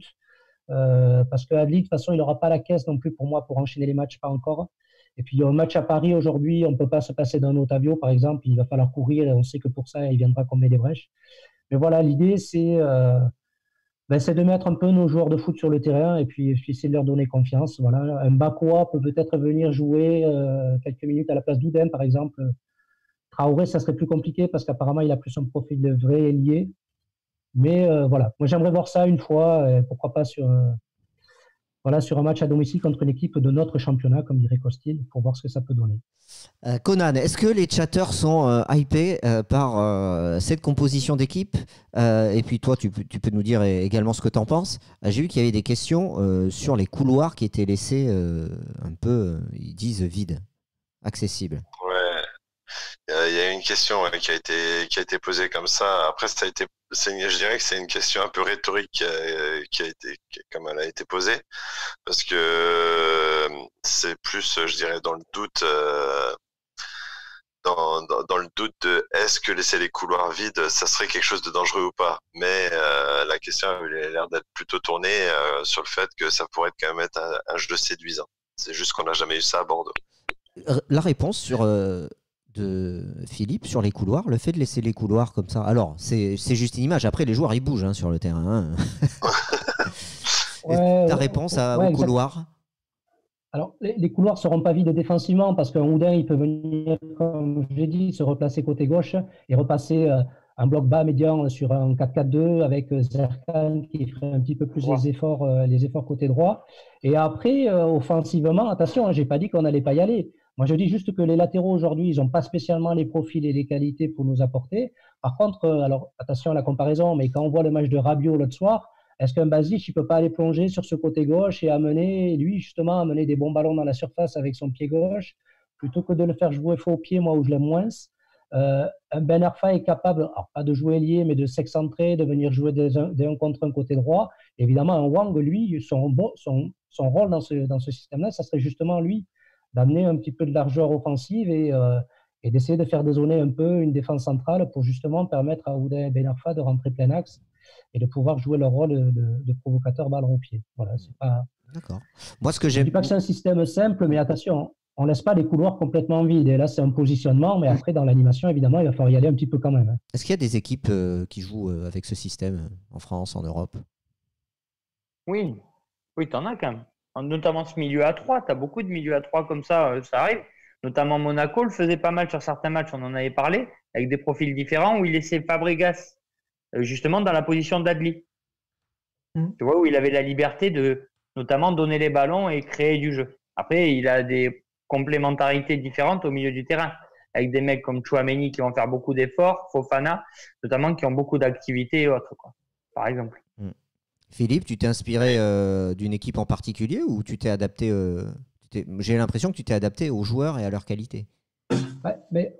Euh, parce que Adli, de toute façon, il n'aura pas la caisse non plus pour moi pour enchaîner les matchs, pas encore. Et puis, il y a un match à Paris aujourd'hui, on ne peut pas se passer d'un Otavio, par exemple. Il va falloir courir et on sait que pour ça, il viendra combler des brèches. Mais voilà, l'idée, c'est euh, ben, c'est de mettre un peu nos joueurs de foot sur le terrain et puis, puis essayer de leur donner confiance. Voilà. Un Bakoua peut peut-être venir jouer euh, quelques minutes à la place d'Oudin, par exemple. Traoré, ça serait plus compliqué parce qu'apparemment, il a plus un profil de vrai ailier. Mais euh, voilà, moi, j'aimerais voir ça une fois, et pourquoi pas sur... Euh, Voilà, sur un match à domicile contre une équipe de notre championnat, comme dirait Costil, pour voir ce que ça peut donner. Euh, Conan, est-ce que les chatteurs sont euh, hypés euh, par euh, cette composition d'équipe euh, Et puis toi, tu, tu peux nous dire également ce que tu en penses. Euh, j'ai vu qu'il y avait des questions euh, sur les couloirs qui étaient laissés euh, un peu, euh, ils disent, vides, accessibles. Ouais, il y a une question ouais, qui a été qui a été posée comme ça. Après, ça a été, c'est une, je dirais que c'est une question un peu rhétorique qui a, qui a été, qui, comme elle a été posée, parce que euh, c'est plus, je dirais, dans le doute, euh, dans, dans dans le doute de est-ce que laisser les couloirs vides, ça serait quelque chose de dangereux ou pas. Mais euh, la question avait l'air d'être plutôt tournée euh, sur le fait que ça pourrait quand même être un, un jeu séduisant. C'est juste qu'on n'a jamais eu ça à Bordeaux. La réponse sur, euh, de Philippe sur les couloirs, le fait de laisser les couloirs comme ça. Alors, c'est c'est juste une image. Après, les joueurs, ils bougent hein, sur le terrain. Hein. Ouais, Ta ouais, réponse à, ouais, aux exact. couloirs? Alors, les, les couloirs ne seront pas vides défensivement parce qu'un Houdin, il peut venir, comme j'ai dit, se replacer côté gauche et repasser euh, un bloc bas médian sur un quatre quatre deux avec euh, Zerkan qui ferait un petit peu plus les efforts, euh, les efforts côté droit. Et après, euh, offensivement, attention, hein, je n'ai pas dit qu'on n'allait pas y aller. Moi, je dis juste que les latéraux aujourd'hui, ils n'ont pas spécialement les profils et les qualités pour nous apporter. Par contre, euh, alors attention à la comparaison, mais quand on voit le match de Rabiot l'autre soir, est-ce qu'un Basic, il ne peut pas aller plonger sur ce côté gauche et amener, lui, justement, amener des bons ballons dans la surface avec son pied gauche, plutôt que de le faire jouer faux pied, moi, où je l'aime moins. Euh, un Ben Arfa est capable, alors pas de jouer lié, mais de s'excentrer, de venir jouer des un, des un contre un côté droit. Évidemment, un Wang, lui, son, son, son rôle dans ce, dans ce système-là, ça serait justement, lui, d'amener un petit peu de largeur offensive et, euh, et d'essayer de faire dézoner un peu une défense centrale pour justement permettre à Oudin et Ben Arfa de rentrer plein axe et de pouvoir jouer leur rôle de, de, de provocateur ballon au pied. Voilà, c'est pas... D'accord. Moi, ce que Je j'aime. ne dis pas que c'est un système simple, mais attention, on ne laisse pas les couloirs complètement vides. Et là, c'est un positionnement, mais après, dans l'animation, évidemment, il va falloir y aller un petit peu quand même. Est-ce qu'il y a des équipes euh, qui jouent euh, avec ce système euh, en France, en Europe? Oui, oui, t'en as quand même. notamment ce milieu à trois. Tu as beaucoup de milieux à trois comme ça, euh, ça arrive. Notamment Monaco le faisait pas mal sur certains matchs, on en avait parlé, avec des profils différents où il laissait Fabregas euh, justement dans la position d'Adli. Mmh. Tu vois, où il avait la liberté de notamment donner les ballons et créer du jeu. Après, il a des complémentarités différentes au milieu du terrain, avec des mecs comme Tchouaméni qui vont faire beaucoup d'efforts, Fofana, notamment qui ont beaucoup d'activités et autres, quoi, par exemple. Mmh. Philippe, tu t'es inspiré euh, d'une équipe en particulier ou tu t'es adapté euh... J'ai l'impression que tu t'es adapté aux joueurs et à leur qualité. Ouais, mais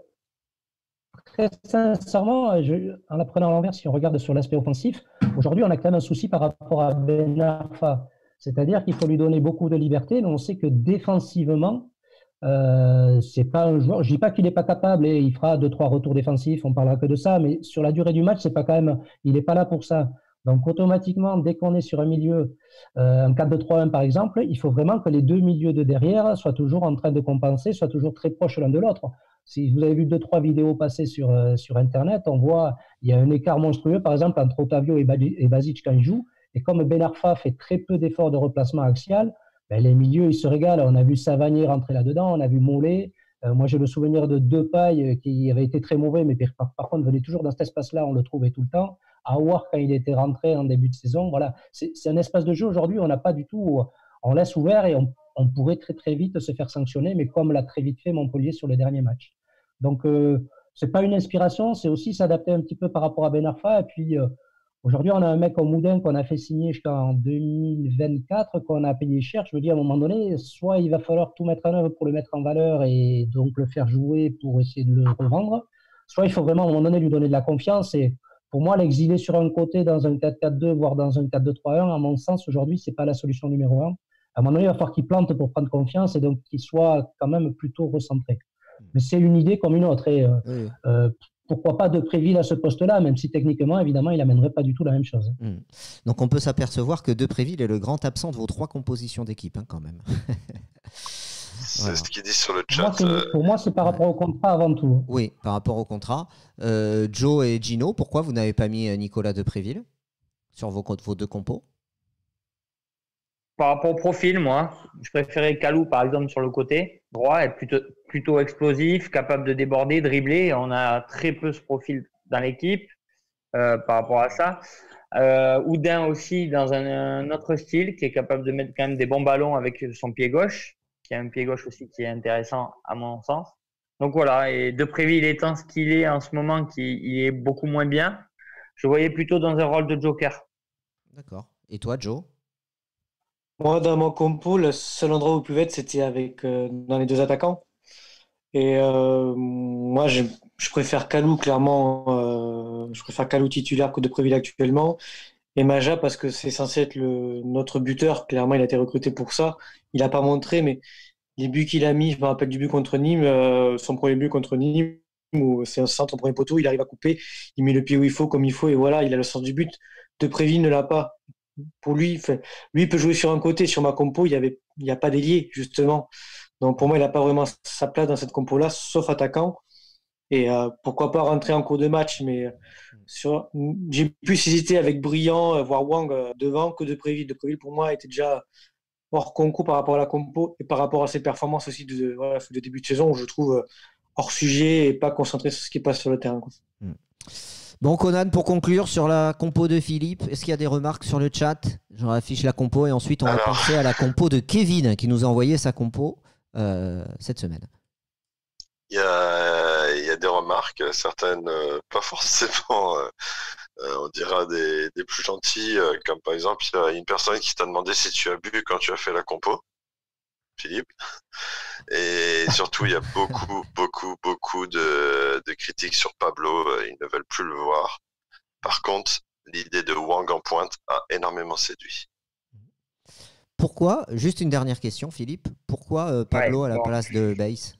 très sincèrement, je, en la prenant à l'envers, si on regarde sur l'aspect offensif, aujourd'hui, on a quand même un souci par rapport à Ben Arfa. C'est-à-dire qu'il faut lui donner beaucoup de liberté, mais on sait que défensivement, euh, c'est pas un joueur. Je dis pas qu'il n'est pas capable et il fera deux, trois retours défensifs, on parlera que de ça, mais sur la durée du match, c'est pas quand même, il n'est pas là pour ça. Donc, automatiquement, dès qu'on est sur un milieu, euh, un quatre deux trois un par exemple, il faut vraiment que les deux milieux de derrière soient toujours en train de compenser, soient toujours très proches l'un de l'autre. Si vous avez vu deux, trois vidéos passer sur, euh, sur Internet, on voit il y a un écart monstrueux, par exemple, entre Otavio et, et Basic quand ils jouent. Et comme Ben Arfa fait très peu d'efforts de replacement axial, ben, les milieux, ils se régalent. On a vu Savanier rentrer là-dedans, on a vu Mollet. Euh, moi, j'ai le souvenir de Depay qui avait été très mauvais, mais par, par contre, venait toujours dans cet espace-là, on le trouvait tout le temps. Aouar, quand il était rentré en début de saison, voilà, c'est, c'est un espace de jeu aujourd'hui, on n'a pas du tout, on laisse ouvert et on, on pourrait très très vite se faire sanctionner, mais comme l'a très vite fait Montpellier sur le dernier match. Donc, euh, c'est pas une inspiration, c'est aussi s'adapter un petit peu par rapport à Ben Arfa. Et puis, euh, aujourd'hui, on a un mec comme Moudin qu'on a fait signer jusqu'en deux mille vingt-quatre, qu'on a payé cher. Je me dis, à un moment donné, soit il va falloir tout mettre en œuvre pour le mettre en valeur et donc le faire jouer pour essayer de le revendre, soit il faut vraiment à un moment donné lui donner de la confiance. Et pour moi, l'exiler sur un côté dans un quatre quatre deux, voire dans un quatre deux trois un, à mon sens, aujourd'hui, c'est pas la solution numéro un. À un moment donné, il va falloir qu'il plante pour prendre confiance et donc qu'il soit quand même plutôt recentré. Mais c'est une idée comme une autre. Et euh, oui. euh, pourquoi pas de Depréville à ce poste-là, même si techniquement, évidemment, il n'amènerait pas du tout la même chose. Mmh. Donc on peut s'apercevoir que Depréville est le grand absent de vos trois compositions d'équipe, hein, quand même. C'est voilà. Ce qu'il dit sur le chat. Pour moi, c'est, pour moi, c'est par rapport au contrat avant tout. Oui, par rapport au contrat. Euh, Joe et Gino, pourquoi vous n'avez pas mis Nicolas Depréville sur vos, vos deux compos? Par rapport au profil, moi, je préférais Kalou, par exemple, sur le côté droit, être plutôt, plutôt explosif, capable de déborder, dribbler. On a très peu ce profil dans l'équipe euh, par rapport à ça. Euh, Oudin aussi, dans un, un autre style, qui est capable de mettre quand même des bons ballons avec son pied gauche, qui a un pied gauche aussi qui est intéressant à mon sens. Donc voilà, et Depréville étant ce qu'il est en ce moment, qui il est beaucoup moins bien, je voyais plutôt dans un rôle de joker. D'accord. Et toi, Joe? Moi, dans mon compo, le seul endroit où il pouvait être, c'était avec, euh, dans les deux attaquants. Et euh, moi, je, je préfère Kalou, clairement. Euh, je préfère Kalou titulaire que Depréville actuellement. Et Maja, parce que c'est censé être le, notre buteur. Clairement, il a été recruté pour ça. Il n'a pas montré, mais les buts qu'il a mis, je me rappelle du but contre Nîmes, euh, son premier but contre Nîmes, où c'est un centre au premier poteau, il arrive à couper, il met le pied où il faut, comme il faut, et voilà, il a le sens du but. Depréville ne l'a pas. Pour lui, lui il peut jouer sur un côté. Sur ma compo, il y avait, il n'y a pas d'ailier, justement. Donc pour moi, il n'a pas vraiment sa place dans cette compo-là, sauf attaquant. Et euh, pourquoi pas rentrer en cours de match, mais sur, j'ai plus hésité avec Briand, voire Wang euh, devant que Depréville. Depréville, pour moi, était déjà hors concours par rapport à la compo et par rapport à ses performances aussi de, de, voilà, de début de saison, où je trouve hors sujet et pas concentré sur ce qui passe sur le terrain, quoi. Mm. Bon, Conan, pour conclure sur la compo de Philippe, est-ce qu'il y a des remarques sur le chat? Je affiche la compo et ensuite on Alors... va passer à la compo de Kevin qui nous a envoyé sa compo euh, cette semaine. Il y a, il y a des remarques, certaines euh, pas forcément, euh, euh, on dira des, des plus gentilles, euh, comme par exemple, il y a une personne qui t'a demandé si tu as bu quand tu as fait la compo, Philippe. Et surtout, il y a beaucoup, beaucoup, beaucoup de, de critiques sur Pablo. Ils ne veulent plus le voir. Par contre, l'idée de Wang en pointe a énormément séduit. Pourquoi, juste une dernière question, Philippe, pourquoi euh, Pablo ouais, à la bon. place de Bates?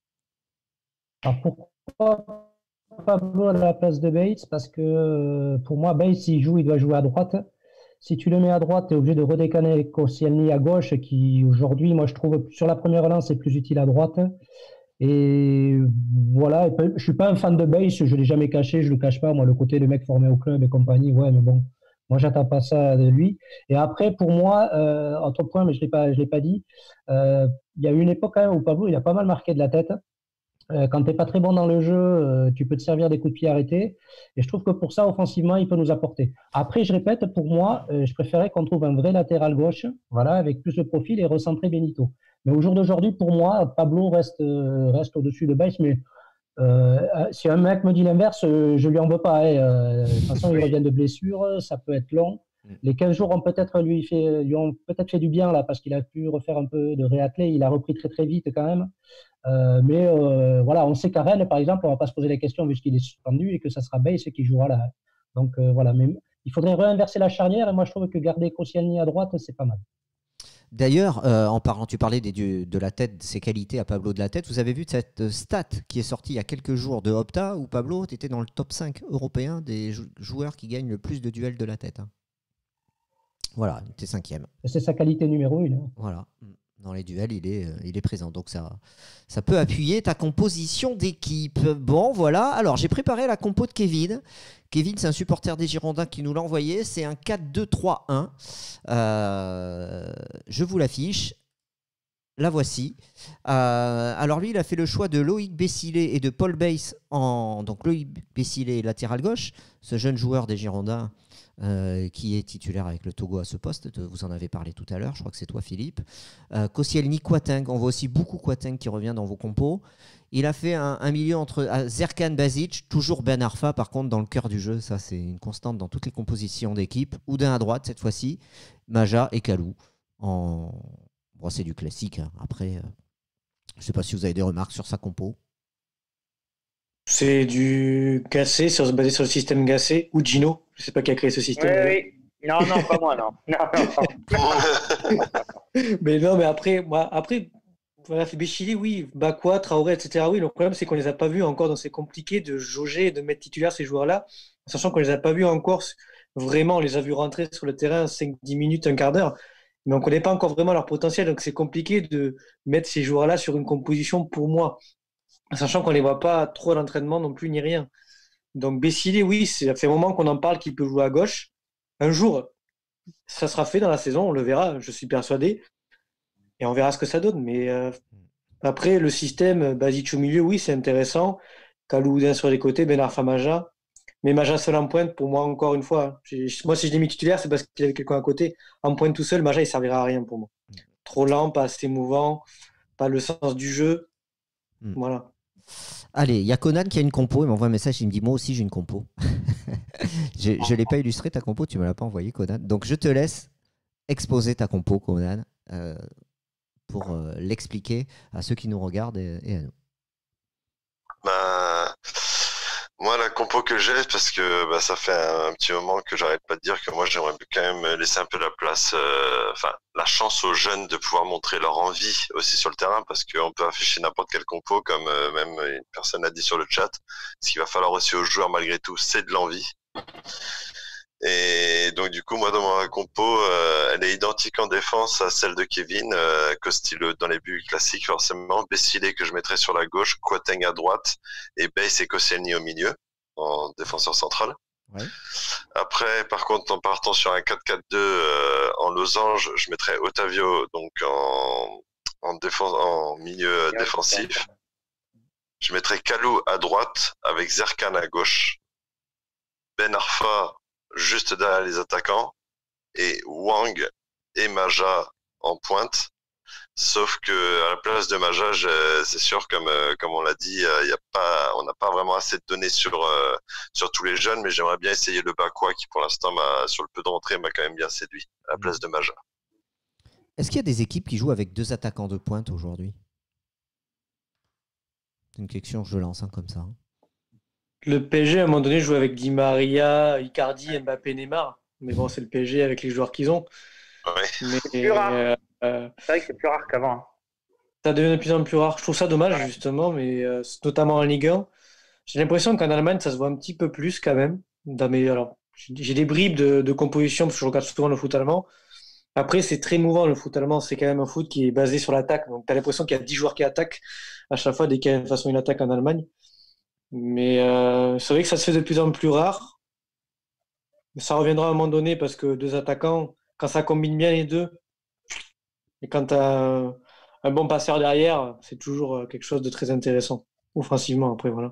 Alors pourquoi Pablo à la place de Bates? Parce que pour moi, Bates, s'il joue, il doit jouer à droite. Si tu le mets à droite, tu es obligé de redécaler Koscielny à gauche, qui aujourd'hui, moi je trouve, sur la première relance, c'est plus utile à droite. Et voilà, je suis pas un fan de Bates, je l'ai jamais caché, je le cache pas. Moi, le côté le mec formé au club et compagnie, ouais, mais bon, Moi, j'attends pas ça de lui. Et après, pour moi, euh, autre point, mais je l'ai pas, je l'ai pas dit, euh, il y a eu une époque quand même où Pablo, il a pas mal marqué de la tête. Euh, quand t'es pas très bon dans le jeu, euh, tu peux te servir des coups de pied arrêtés. Et je trouve que pour ça, offensivement, il peut nous apporter. Après, je répète, pour moi, euh, je préférais qu'on trouve un vrai latéral gauche, voilà, avec plus de profil et recentrer Benito. Mais au jour d'aujourd'hui, pour moi, Pablo reste, euh, reste au-dessus de Baïs. Mais euh, si un mec me dit l'inverse, euh, je lui en veux pas. Hein. Euh, de toute façon, il revient de blessure, ça peut être long. Les quinze jours ont peut-être lui, fait, lui ont peut-être fait du bien là, parce qu'il a pu refaire un peu de réathlé. Il a repris très très vite quand même. Euh, mais euh, voilà, on sait qu'à Rennes, par exemple, on ne va pas se poser la question puisqu'il est suspendu et que ça sera Baïs qui jouera là. Donc euh, voilà, mais il faudrait réinverser la charnière et moi je trouve que garder Koscielny à droite, c'est pas mal. D'ailleurs, euh, en parlant, tu parlais des, du, de la tête, de ses qualités à Pablo de la tête. Vous avez vu cette stat qui est sortie il y a quelques jours de Opta où Pablo était dans le top cinq européen des jou- joueurs qui gagnent le plus de duels de la tête. Hein. Voilà, il était cinquième. C'est sa qualité numéro une. Hein. Voilà. Dans les duels, il est, il est présent. Donc, ça, ça peut appuyer ta composition d'équipe. Bon, voilà. Alors, j'ai préparé la compo de Kevin. Kevin, c'est un supporter des Girondins qui nous l'a envoyé. C'est un quatre deux trois un. Euh, je vous l'affiche. La voici. Euh, alors, lui, il a fait le choix de Loïc Bessilé et de Paul Bays. En... Donc, Loïc Bessilé, latéral gauche. Ce jeune joueur des Girondins. Euh, qui est titulaire avec le Togo à ce poste. Vous en avez parlé tout à l'heure, je crois que c'est toi Philippe. Euh, Koscielny, Kouateng, on voit aussi beaucoup Kouateng qui revient dans vos compos. Il a fait un, un milieu entre euh, Zerkan, Basic, toujours Ben Arfa par contre dans le cœur du jeu, ça c'est une constante dans toutes les compositions d'équipe. Oudin à droite cette fois-ci, Maja et Kalou. En... Bon, c'est du classique, hein. Après, euh, je ne sais pas si vous avez des remarques sur sa compo. C'est du Gassé, sur, basé sur le système Gassé ou Gino. Je ne sais pas qui a créé ce système. Oui, oui. Non, non, pas moi, non. non, non. mais non, mais après, moi, après voilà, Béchili, oui, Bakwa, Traoré, et cetera. Oui, le problème, c'est qu'on ne les a pas vus encore, donc c'est compliqué de jauger et de mettre titulaire ces joueurs-là, sachant qu'on ne les a pas vus encore vraiment. On les a vus rentrer sur le terrain cinq dix minutes, un quart d'heure, mais on ne connaît pas encore vraiment leur potentiel, donc c'est compliqué de mettre ces joueurs-là sur une composition pour moi. Sachant qu'on ne les voit pas trop à l'entraînement non plus, ni rien. Donc Bessilé, oui, ça fait un moment qu'on en parle qu'il peut jouer à gauche. Un jour, ça sera fait dans la saison, on le verra, je suis persuadé. Et on verra ce que ça donne. Mais euh, après, le système Basic au milieu, oui, c'est intéressant. Kalou sur les côtés, Ben Arfa, Maja. Mais Maja seul en pointe, pour moi, encore une fois, j'ai, moi, si je l'ai mis titulaire, c'est parce qu'il y avait quelqu'un à côté. En pointe tout seul, Maja, il ne servira à rien pour moi. Trop lent, pas assez mouvant, pas le sens du jeu. Mm. Voilà. Allez, il y a Conan qui a une compo, il m'envoie un message, il me dit moi aussi j'ai une compo. je ne l'ai pas illustré ta compo, tu ne me l'as pas envoyé Conan. Donc je te laisse exposer ta compo Conan euh, pour euh, l'expliquer à ceux qui nous regardent et, et à nous. Bah, moi la compo que j'ai, parce que bah, ça fait un, un petit moment que j'arrête pas de dire que moi j'aimerais quand même laisser un peu la place, euh, enfin la chance aux jeunes de pouvoir montrer leur envie aussi sur le terrain, parce qu'on peut afficher n'importe quelle compo, comme euh, même une personne l'a dit sur le chat. Ce qu'il va falloir aussi aux joueurs malgré tout, c'est de l'envie. Et donc du coup moi dans ma compo, euh, elle est identique en défense à celle de Kevin, euh, Costil dans les buts classiques forcément, Bessilé que je mettrais sur la gauche, Kouateng à droite et Bays et Koscielny au milieu en défenseur central. Ouais. Après, par contre, en partant sur un quatre quatre deux euh, en losange, je mettrais Otavio donc en, en, défense, en milieu défensif. Je mettrais Kalou à droite avec Zerkan à gauche. Ben Arfa juste derrière les attaquants et Wang et Maja en pointe. Sauf que à la place de Maja, c'est sûr, comme comme on l'a dit, il y a pas, on n'a pas vraiment assez de données sur euh, sur tous les jeunes, mais j'aimerais bien essayer le Bakwa qui pour l'instant m'a sur le peu de rentrée m'a quand même bien séduit à la place de Maja. Est-ce qu'il y a des équipes qui jouent avec deux attaquants de pointe aujourd'hui? C'est une question que je lance hein, comme ça. Le P S G à un moment donné joue avec Di Maria, Icardi, Mbappé, Neymar. Mais bon, c'est le P S G avec les joueurs qu'ils ont. Ouais. Mais, plus rare. Euh, euh, c'est vrai que c'est plus rare qu'avant. Ça devient de plus en plus rare. Je trouve ça dommage, ouais. justement, mais euh, notamment en Ligue un. J'ai l'impression qu'en Allemagne, ça se voit un petit peu plus quand même. Dans mes, alors, j'ai des bribes de, de composition parce que je regarde souvent le foot allemand. Après, c'est très mouvant le foot allemand. C'est quand même un foot qui est basé sur l'attaque. Donc, tu as l'impression qu'il y a dix joueurs qui attaquent à chaque fois dès qu'il y a une façon une attaque en Allemagne. Mais euh, c'est vrai que ça se fait de plus en plus rare. Mais ça reviendra à un moment donné parce que deux attaquants, quand ça combine bien les deux, et quand tu as un, un bon passeur derrière, c'est toujours euh, quelque chose de très intéressant. Offensivement, après, voilà.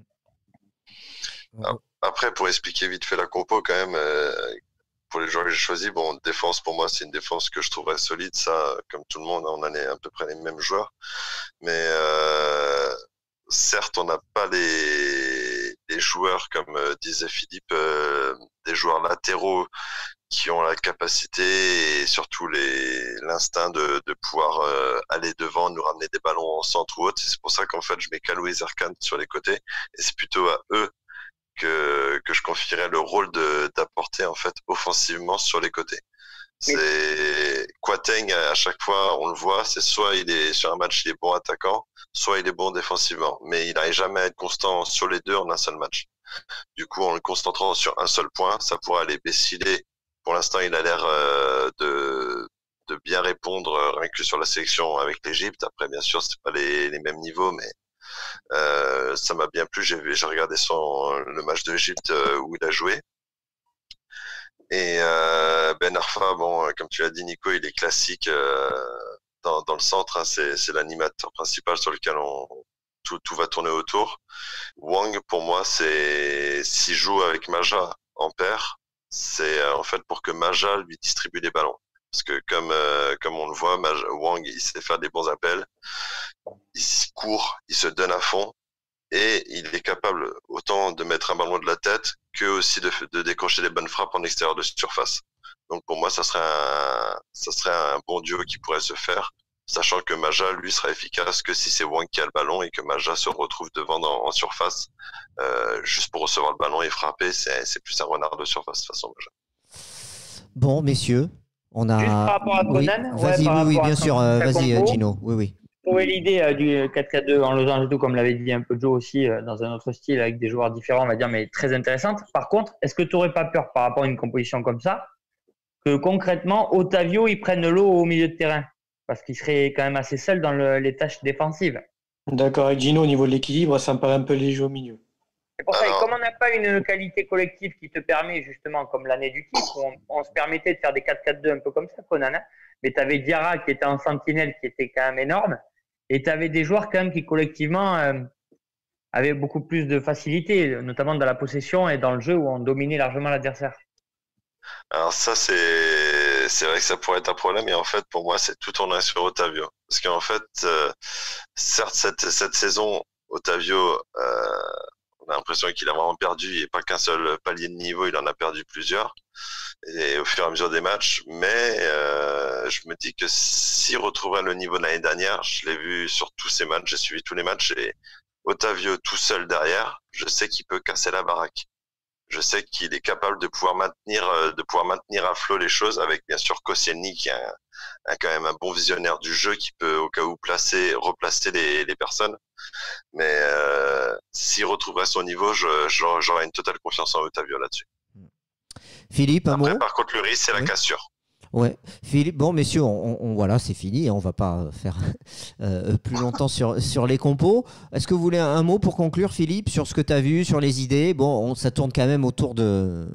Ah, Après, pour expliquer vite fait la compo, quand même, euh, pour les joueurs que j'ai choisis, bon, défense, pour moi, c'est une défense que je trouverais solide. Ça, comme tout le monde, on a les- à peu près les mêmes joueurs. Mais euh, certes, on n'a pas les, les joueurs, comme euh, disait Philippe, euh, des joueurs latéraux qui ont la capacité et surtout les l'instinct de, de pouvoir euh, aller devant, nous ramener des ballons en centre ou autre. C'est pour ça qu'en fait, je mets Kalou et Zerkan sur les côtés. Et c'est plutôt à eux que, que je confierais le rôle de d'apporter en fait offensivement sur les côtés. C'est Kouateng à chaque fois, on le voit, c'est soit il est sur un match il est bon attaquant, soit il est bon défensivement, mais il n'arrive jamais à être constant sur les deux en un seul match. Du coup, en le concentrant sur un seul point, ça pourrait aller Bessylé. Pour l'instant, il a l'air euh, de de bien répondre euh, rien que sur la sélection avec l'Égypte. Après, bien sûr, c'est pas les, les mêmes niveaux, mais euh, ça m'a bien plu. J'ai j'ai regardé son le match de l'Égypte euh, où il a joué. Et euh, Ben Arfa, bon, comme tu l'as dit, Nico, il est classique euh, dans, dans le centre. Hein, c'est c'est l'animateur principal sur lequel on tout, tout va tourner autour. Wang, pour moi, c'est s'il joue avec Maja en paire, c'est euh, en fait pour que Maja lui distribue les ballons. Parce que comme euh, comme on le voit, Maja, Wang, il sait faire des bons appels, il court, il se donne à fond et il est capable autant de mettre un ballon de la tête que aussi de, de décrocher des bonnes frappes en extérieur de surface. Donc pour moi, ça serait un ça serait un bon duo qui pourrait se faire, sachant que Maja, lui, sera efficace que si c'est Wang qui a le ballon et que Maja se retrouve devant dans, en surface, euh, juste pour recevoir le ballon et frapper, c'est, c'est plus un renard de surface de toute façon, Maja. Bon, messieurs, on a. Juste par rapport à Oui, Conan, vas-y, ouais, par oui, oui, rapport bien à sûr, son- euh, sa vas-y, euh, compo. Gino, oui, oui. Trouver l'idée euh, du quatre quatre deux en losange et tout, comme l'avait dit un peu Joe aussi, euh, dans un autre style, avec des joueurs différents, on va dire, mais très intéressante. Par contre, est-ce que tu n'aurais pas peur par rapport à une composition comme ça, que concrètement, Otavio, il prenne l'eau au milieu de terrain? Parce qu'il serait quand même assez seul dans le- les tâches défensives. D'accord, avec Gino, au niveau de l'équilibre, ça me paraît un peu léger au milieu. C'est pour ça, et Alors- comme on n'a pas une qualité collective qui te permet, justement, comme l'année du titre, où on, on se permettait de faire des quatre quatre deux un peu comme ça, Conan, hein, mais tu avais Diarra qui était en sentinelle, qui était quand même énorme, et tu avais des joueurs quand même qui, collectivement, euh, avaient beaucoup plus de facilité, notamment dans la possession et dans le jeu où on dominait largement l'adversaire. Alors ça, c'est c'est vrai que ça pourrait être un problème, et en fait, pour moi, c'est tout tourné sur Otavio. Parce qu'en fait, euh, certes, cette, cette saison, Otavio, euh, on a l'impression qu'il a vraiment perdu, il n'y a pas qu'un seul palier de niveau, il en a perdu plusieurs, et au fur et à mesure des matchs, mais euh, je me dis que s'il retrouverait le niveau de l'année dernière, je l'ai vu sur tous ces matchs, j'ai suivi tous les matchs, et Otavio tout seul derrière, je sais qu'il peut casser la baraque. Je sais qu'il est capable de pouvoir maintenir, euh, de pouvoir maintenir à flot les choses avec bien sûr Koscielny qui est un, un- quand même un bon visionnaire du jeu qui peut au cas où placer, replacer les, les personnes. Mais euh, s'il retrouverait son niveau, je- je- j'aurais une totale confiance en Otavio là-dessus. Philippe, un Après, mot? par contre, le risque, c'est la Oui. cassure. Ouais, Philippe, bon, messieurs, on, on- voilà, c'est fini, on va pas faire euh, plus longtemps sur, sur les compos. Est-ce que vous voulez un, un mot pour conclure, Philippe, sur ce que tu as vu, sur les idées? Bon, on- ça tourne quand même autour de,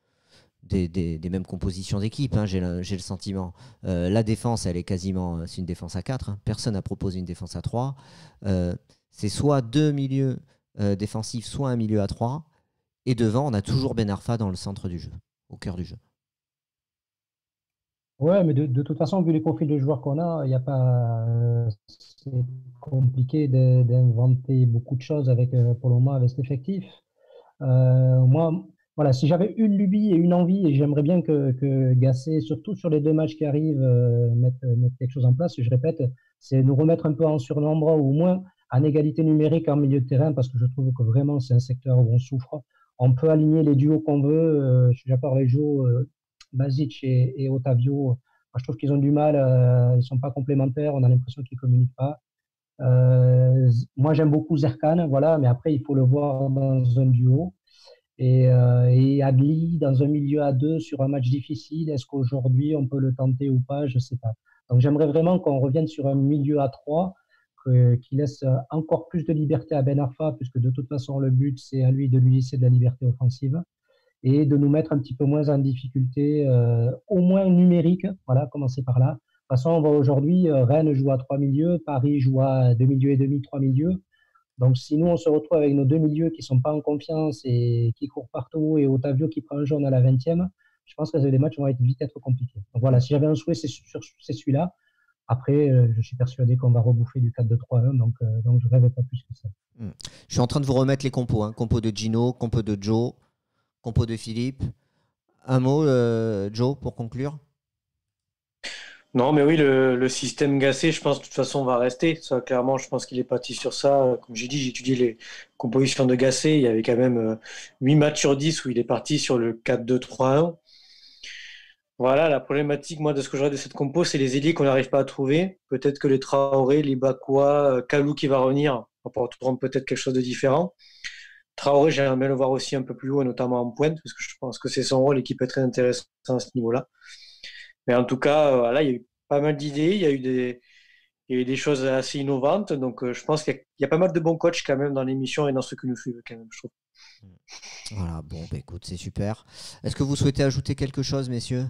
des, des- des mêmes compositions d'équipe, hein, j'ai le, j'ai le sentiment. Euh, la défense, elle est quasiment, c'est une défense à quatre, hein. Personne n'a proposé une défense à trois. Euh, c'est soit deux milieux euh, défensifs, soit un milieu à trois. Et devant, on a toujours Ben Arfa dans le centre du jeu, au cœur du jeu. Ouais, mais de, de toute façon, vu les profils de joueurs qu'on a, il n'y a pas, euh, c'est compliqué de- d'inventer beaucoup de choses avec, euh, pour le moment, avec cet effectif. Euh, moi, voilà, si j'avais une lubie et une envie, et j'aimerais bien que, que Gasset, surtout sur les deux matchs qui arrivent, euh, mette, mette quelque chose en place, je répète, c'est nous remettre un peu en surnombre ou au moins en égalité numérique en milieu de terrain, parce que je trouve que vraiment c'est un secteur où on souffre. On peut aligner les duos qu'on veut. Euh, je suis d'accord avec Joe, euh, Basic et, et Otavio. Moi, je trouve qu'ils ont du mal, euh, ils sont pas complémentaires, on a l'impression qu'ils communiquent pas. Euh, moi, j'aime beaucoup Zerkan, voilà, mais après, il faut le voir dans un duo. Et, euh, et Adli dans un milieu à deux sur un match difficile, est-ce qu'aujourd'hui on peut le tenter ou pas? Je sais pas. Donc j'aimerais vraiment qu'on revienne sur un milieu à trois que- qui laisse encore plus de liberté à Ben Arfa, puisque de toute façon le but c'est à lui de lui laisser de la liberté offensive. et de nous mettre un petit peu moins en difficulté, euh, au moins numérique. Voilà, commencer par là. De toute façon, on voit aujourd'hui, euh, Rennes joue à trois milieux, Paris joue à deux milieux et demi, trois milieux. Donc, si nous, on se retrouve avec nos deux milieux qui ne sont pas en confiance et qui courent partout, et Otavio qui prend un jaune à la vingtième, je pense que les matchs vont être vite être compliqués. Donc voilà, si j'avais un souhait, c'est, sur, c'est celui-là. Après, euh, je suis persuadé qu'on va rebouffer du quatre deux trois un, donc, euh, donc je ne rêve pas plus que ça. Mmh. Je suis en train de vous remettre les compos. Hein. Compo de Gino, compo de Joe, compo de Philippe. Un mot, euh, Joe, pour conclure? Non, mais oui, le, le système Gasset, je pense de toute façon va rester. Ça, clairement, je pense qu'il est parti sur ça. Comme j'ai dit, j'ai étudié les compositions de Gasset. Il y avait quand même euh, huit matchs sur dix où il est parti sur le quatre deux trois un. Voilà, la problématique, moi, de ce que je regarde de cette compo, c'est les ailiers qu'on n'arrive pas à trouver. Peut-être que les Traoré, les Bakwa, Kalou qui va revenir, apporteront peut-être quelque chose de différent. Traoré, j'aimerais bien le voir aussi un peu plus haut, notamment en pointe, parce que je pense que c'est son rôle et qui peut être très intéressant à ce niveau-là. Mais en tout cas, euh, là, il y a eu pas mal d'idées, il y a eu des, il y a eu des choses assez innovantes. Donc, euh, je pense qu'il y a, il y a pas mal de bons coachs quand même dans l'émission et dans ceux que nous suivent quand même, je trouve. Voilà, bon, bah, écoute, c'est super. Est-ce que vous souhaitez ajouter quelque chose, messieurs?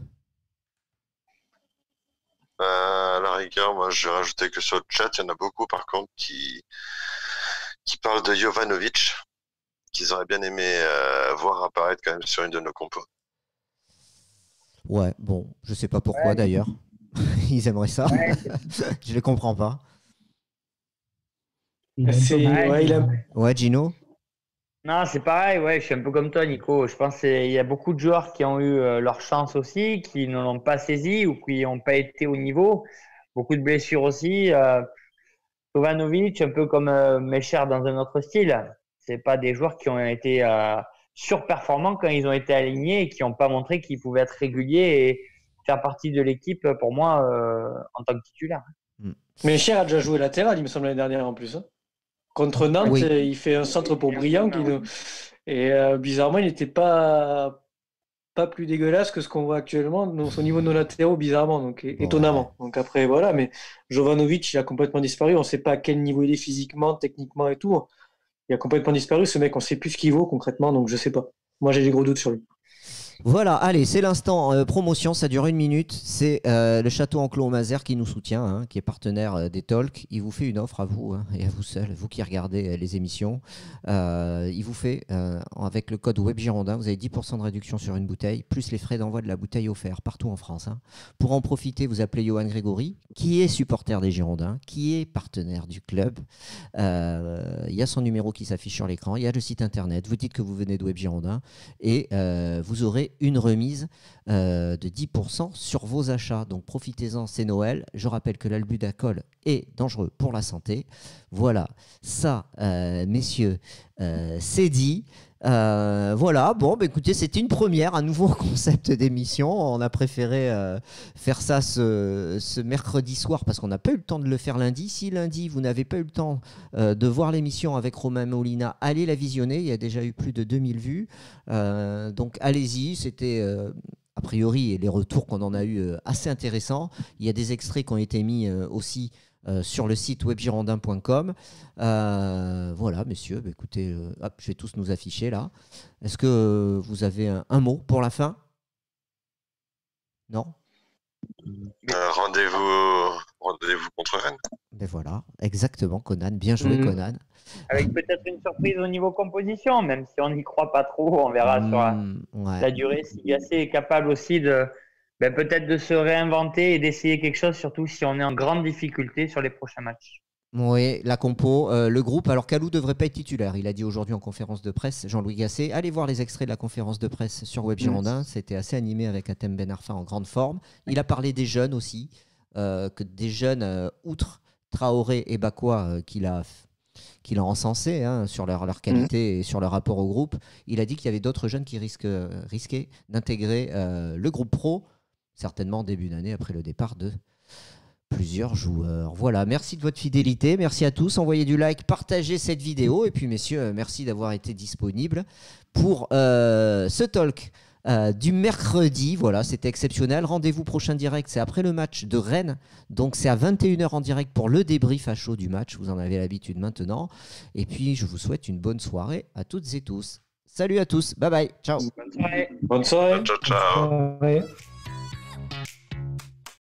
Euh, à la rigueur, moi, je vais rajouter que sur le chat, il y en a beaucoup, par contre, qui, qui parlent de Jovanovic, qu'ils auraient bien aimé euh, voir apparaître quand même sur une de nos compos. Ouais, bon, je sais pas pourquoi Ouais. d'ailleurs. Ils aimeraient ça. Ouais. Je les comprends pas. Il est un peu C'est- mal, ouais, il a- euh, Ouais, Gino? Non, c'est pareil, ouais, je suis un peu comme toi, Nico. Je pense qu'il y a beaucoup de joueurs qui ont eu euh, leur chance aussi, qui ne l'ont pas saisi ou qui n'ont pas été au niveau. Beaucoup de blessures aussi. Euh, Jovanovic, un peu comme euh, Mecher dans un autre style. C'est pas des joueurs qui ont été euh, surperformants quand ils ont été alignés et qui n'ont pas montré qu'ils pouvaient être réguliers et faire partie de l'équipe pour moi euh, en tant que titulaire. Mais Cher a déjà joué latéral, il me semble, l'année dernière en plus. hein. Contre Nantes, Oui. euh, il fait un centre pour Briand. qui nous- Et euh, bizarrement, il n'était pas, pas plus dégueulasse que ce qu'on voit actuellement donc, au niveau de nos latéraux, bizarrement, donc é- Ouais. étonnamment. Donc après, voilà, mais Jovanovic, il a complètement disparu. On ne sait pas à quel niveau il est physiquement, techniquement et tout. Il a complètement disparu, ce mec, on ne sait plus ce qu'il vaut concrètement, donc je ne sais pas. Moi, j'ai des gros doutes sur lui. Voilà, allez, c'est l'instant euh, promotion, ça dure une minute. C'est euh, le Château Enclos-Mazères qui nous soutient, hein, qui est partenaire euh, des Talks. Il vous fait une offre à vous hein, et à vous seuls, vous qui regardez euh, les émissions. Euh, il vous fait, euh, avec le code WebGirondin, vous avez dix pour cent de réduction sur une bouteille, plus les frais d'envoi de la bouteille offerts partout en France. Hein. Pour en profiter, vous appelez Johan Grégory, qui est supporter des Girondins, qui est partenaire du club. Euh, Il y a son numéro qui s'affiche sur l'écran, il y a le site internet. Vous dites que vous venez de WebGirondin et euh, vous aurez une remise euh, de dix pour cent sur vos achats. Donc profitez-en, c'est Noël. Je rappelle que l'albudacol est dangereux pour la santé. Voilà, ça, euh, messieurs, euh, c'est dit. Euh, voilà, bon, bah, écoutez, c'était une première, un nouveau concept d'émission. On a préféré euh, faire ça ce, ce mercredi soir parce qu'on n'a pas eu le temps de le faire lundi. Si lundi, vous n'avez pas eu le temps euh, de voir l'émission avec Romain Molina, allez la visionner. Il y a déjà eu plus de deux mille vues. Euh, donc allez-y, c'était euh, a priori et les retours qu'on en a eu euh, assez intéressants. Il y a des extraits qui ont été mis euh, aussi euh, sur le site webgirondin point com. Euh, voilà, messieurs, bah, écoutez, euh, hop, je vais tous nous afficher là. Est-ce que euh, vous avez un, un mot pour la fin? Non? Euh, rendez-vous, rendez-vous contre Rennes. Ben voilà, exactement, Conan. Bien joué, Mhm. Conan. Avec peut-être une surprise au niveau composition, même si on n'y croit pas trop, on verra sur la, Mmh, ouais. la durée si Gasset est capable aussi de ben, peut-être de se réinventer et d'essayer quelque chose, surtout si on est en grande difficulté sur les prochains matchs. Oui, la compo, euh, le groupe. Alors, Kalou ne devrait pas être titulaire. Il a dit aujourd'hui en conférence de presse, Jean-Louis Gasset. Allez voir les extraits de la conférence de presse sur Web Girondin. C'était assez animé avec Atem Ben Arfa en grande forme. Il a parlé des jeunes aussi, euh, que des jeunes, euh, outre Traoré et Bakwa, euh, qu'il a, qu'il a encensé hein, sur leur, leur qualité et sur leur rapport au groupe. Il a dit qu'il y avait d'autres jeunes qui risquent, euh, risquaient d'intégrer euh, le groupe pro, certainement début d'année après le départ de plusieurs joueurs. Voilà, merci de votre fidélité, merci à tous, envoyez du like, partagez cette vidéo et puis messieurs, merci d'avoir été disponibles pour euh, ce talk euh, du mercredi. Voilà, c'était exceptionnel. Rendez-vous prochain direct, c'est après le match de Rennes, donc c'est à vingt et une heures en direct pour le débrief à chaud du match, vous en avez l'habitude maintenant. Et puis je vous souhaite une bonne soirée à toutes et tous. Salut à tous. Bye bye. Ciao. Bonne soirée. Bonne soirée. Ciao, ciao. Ouais.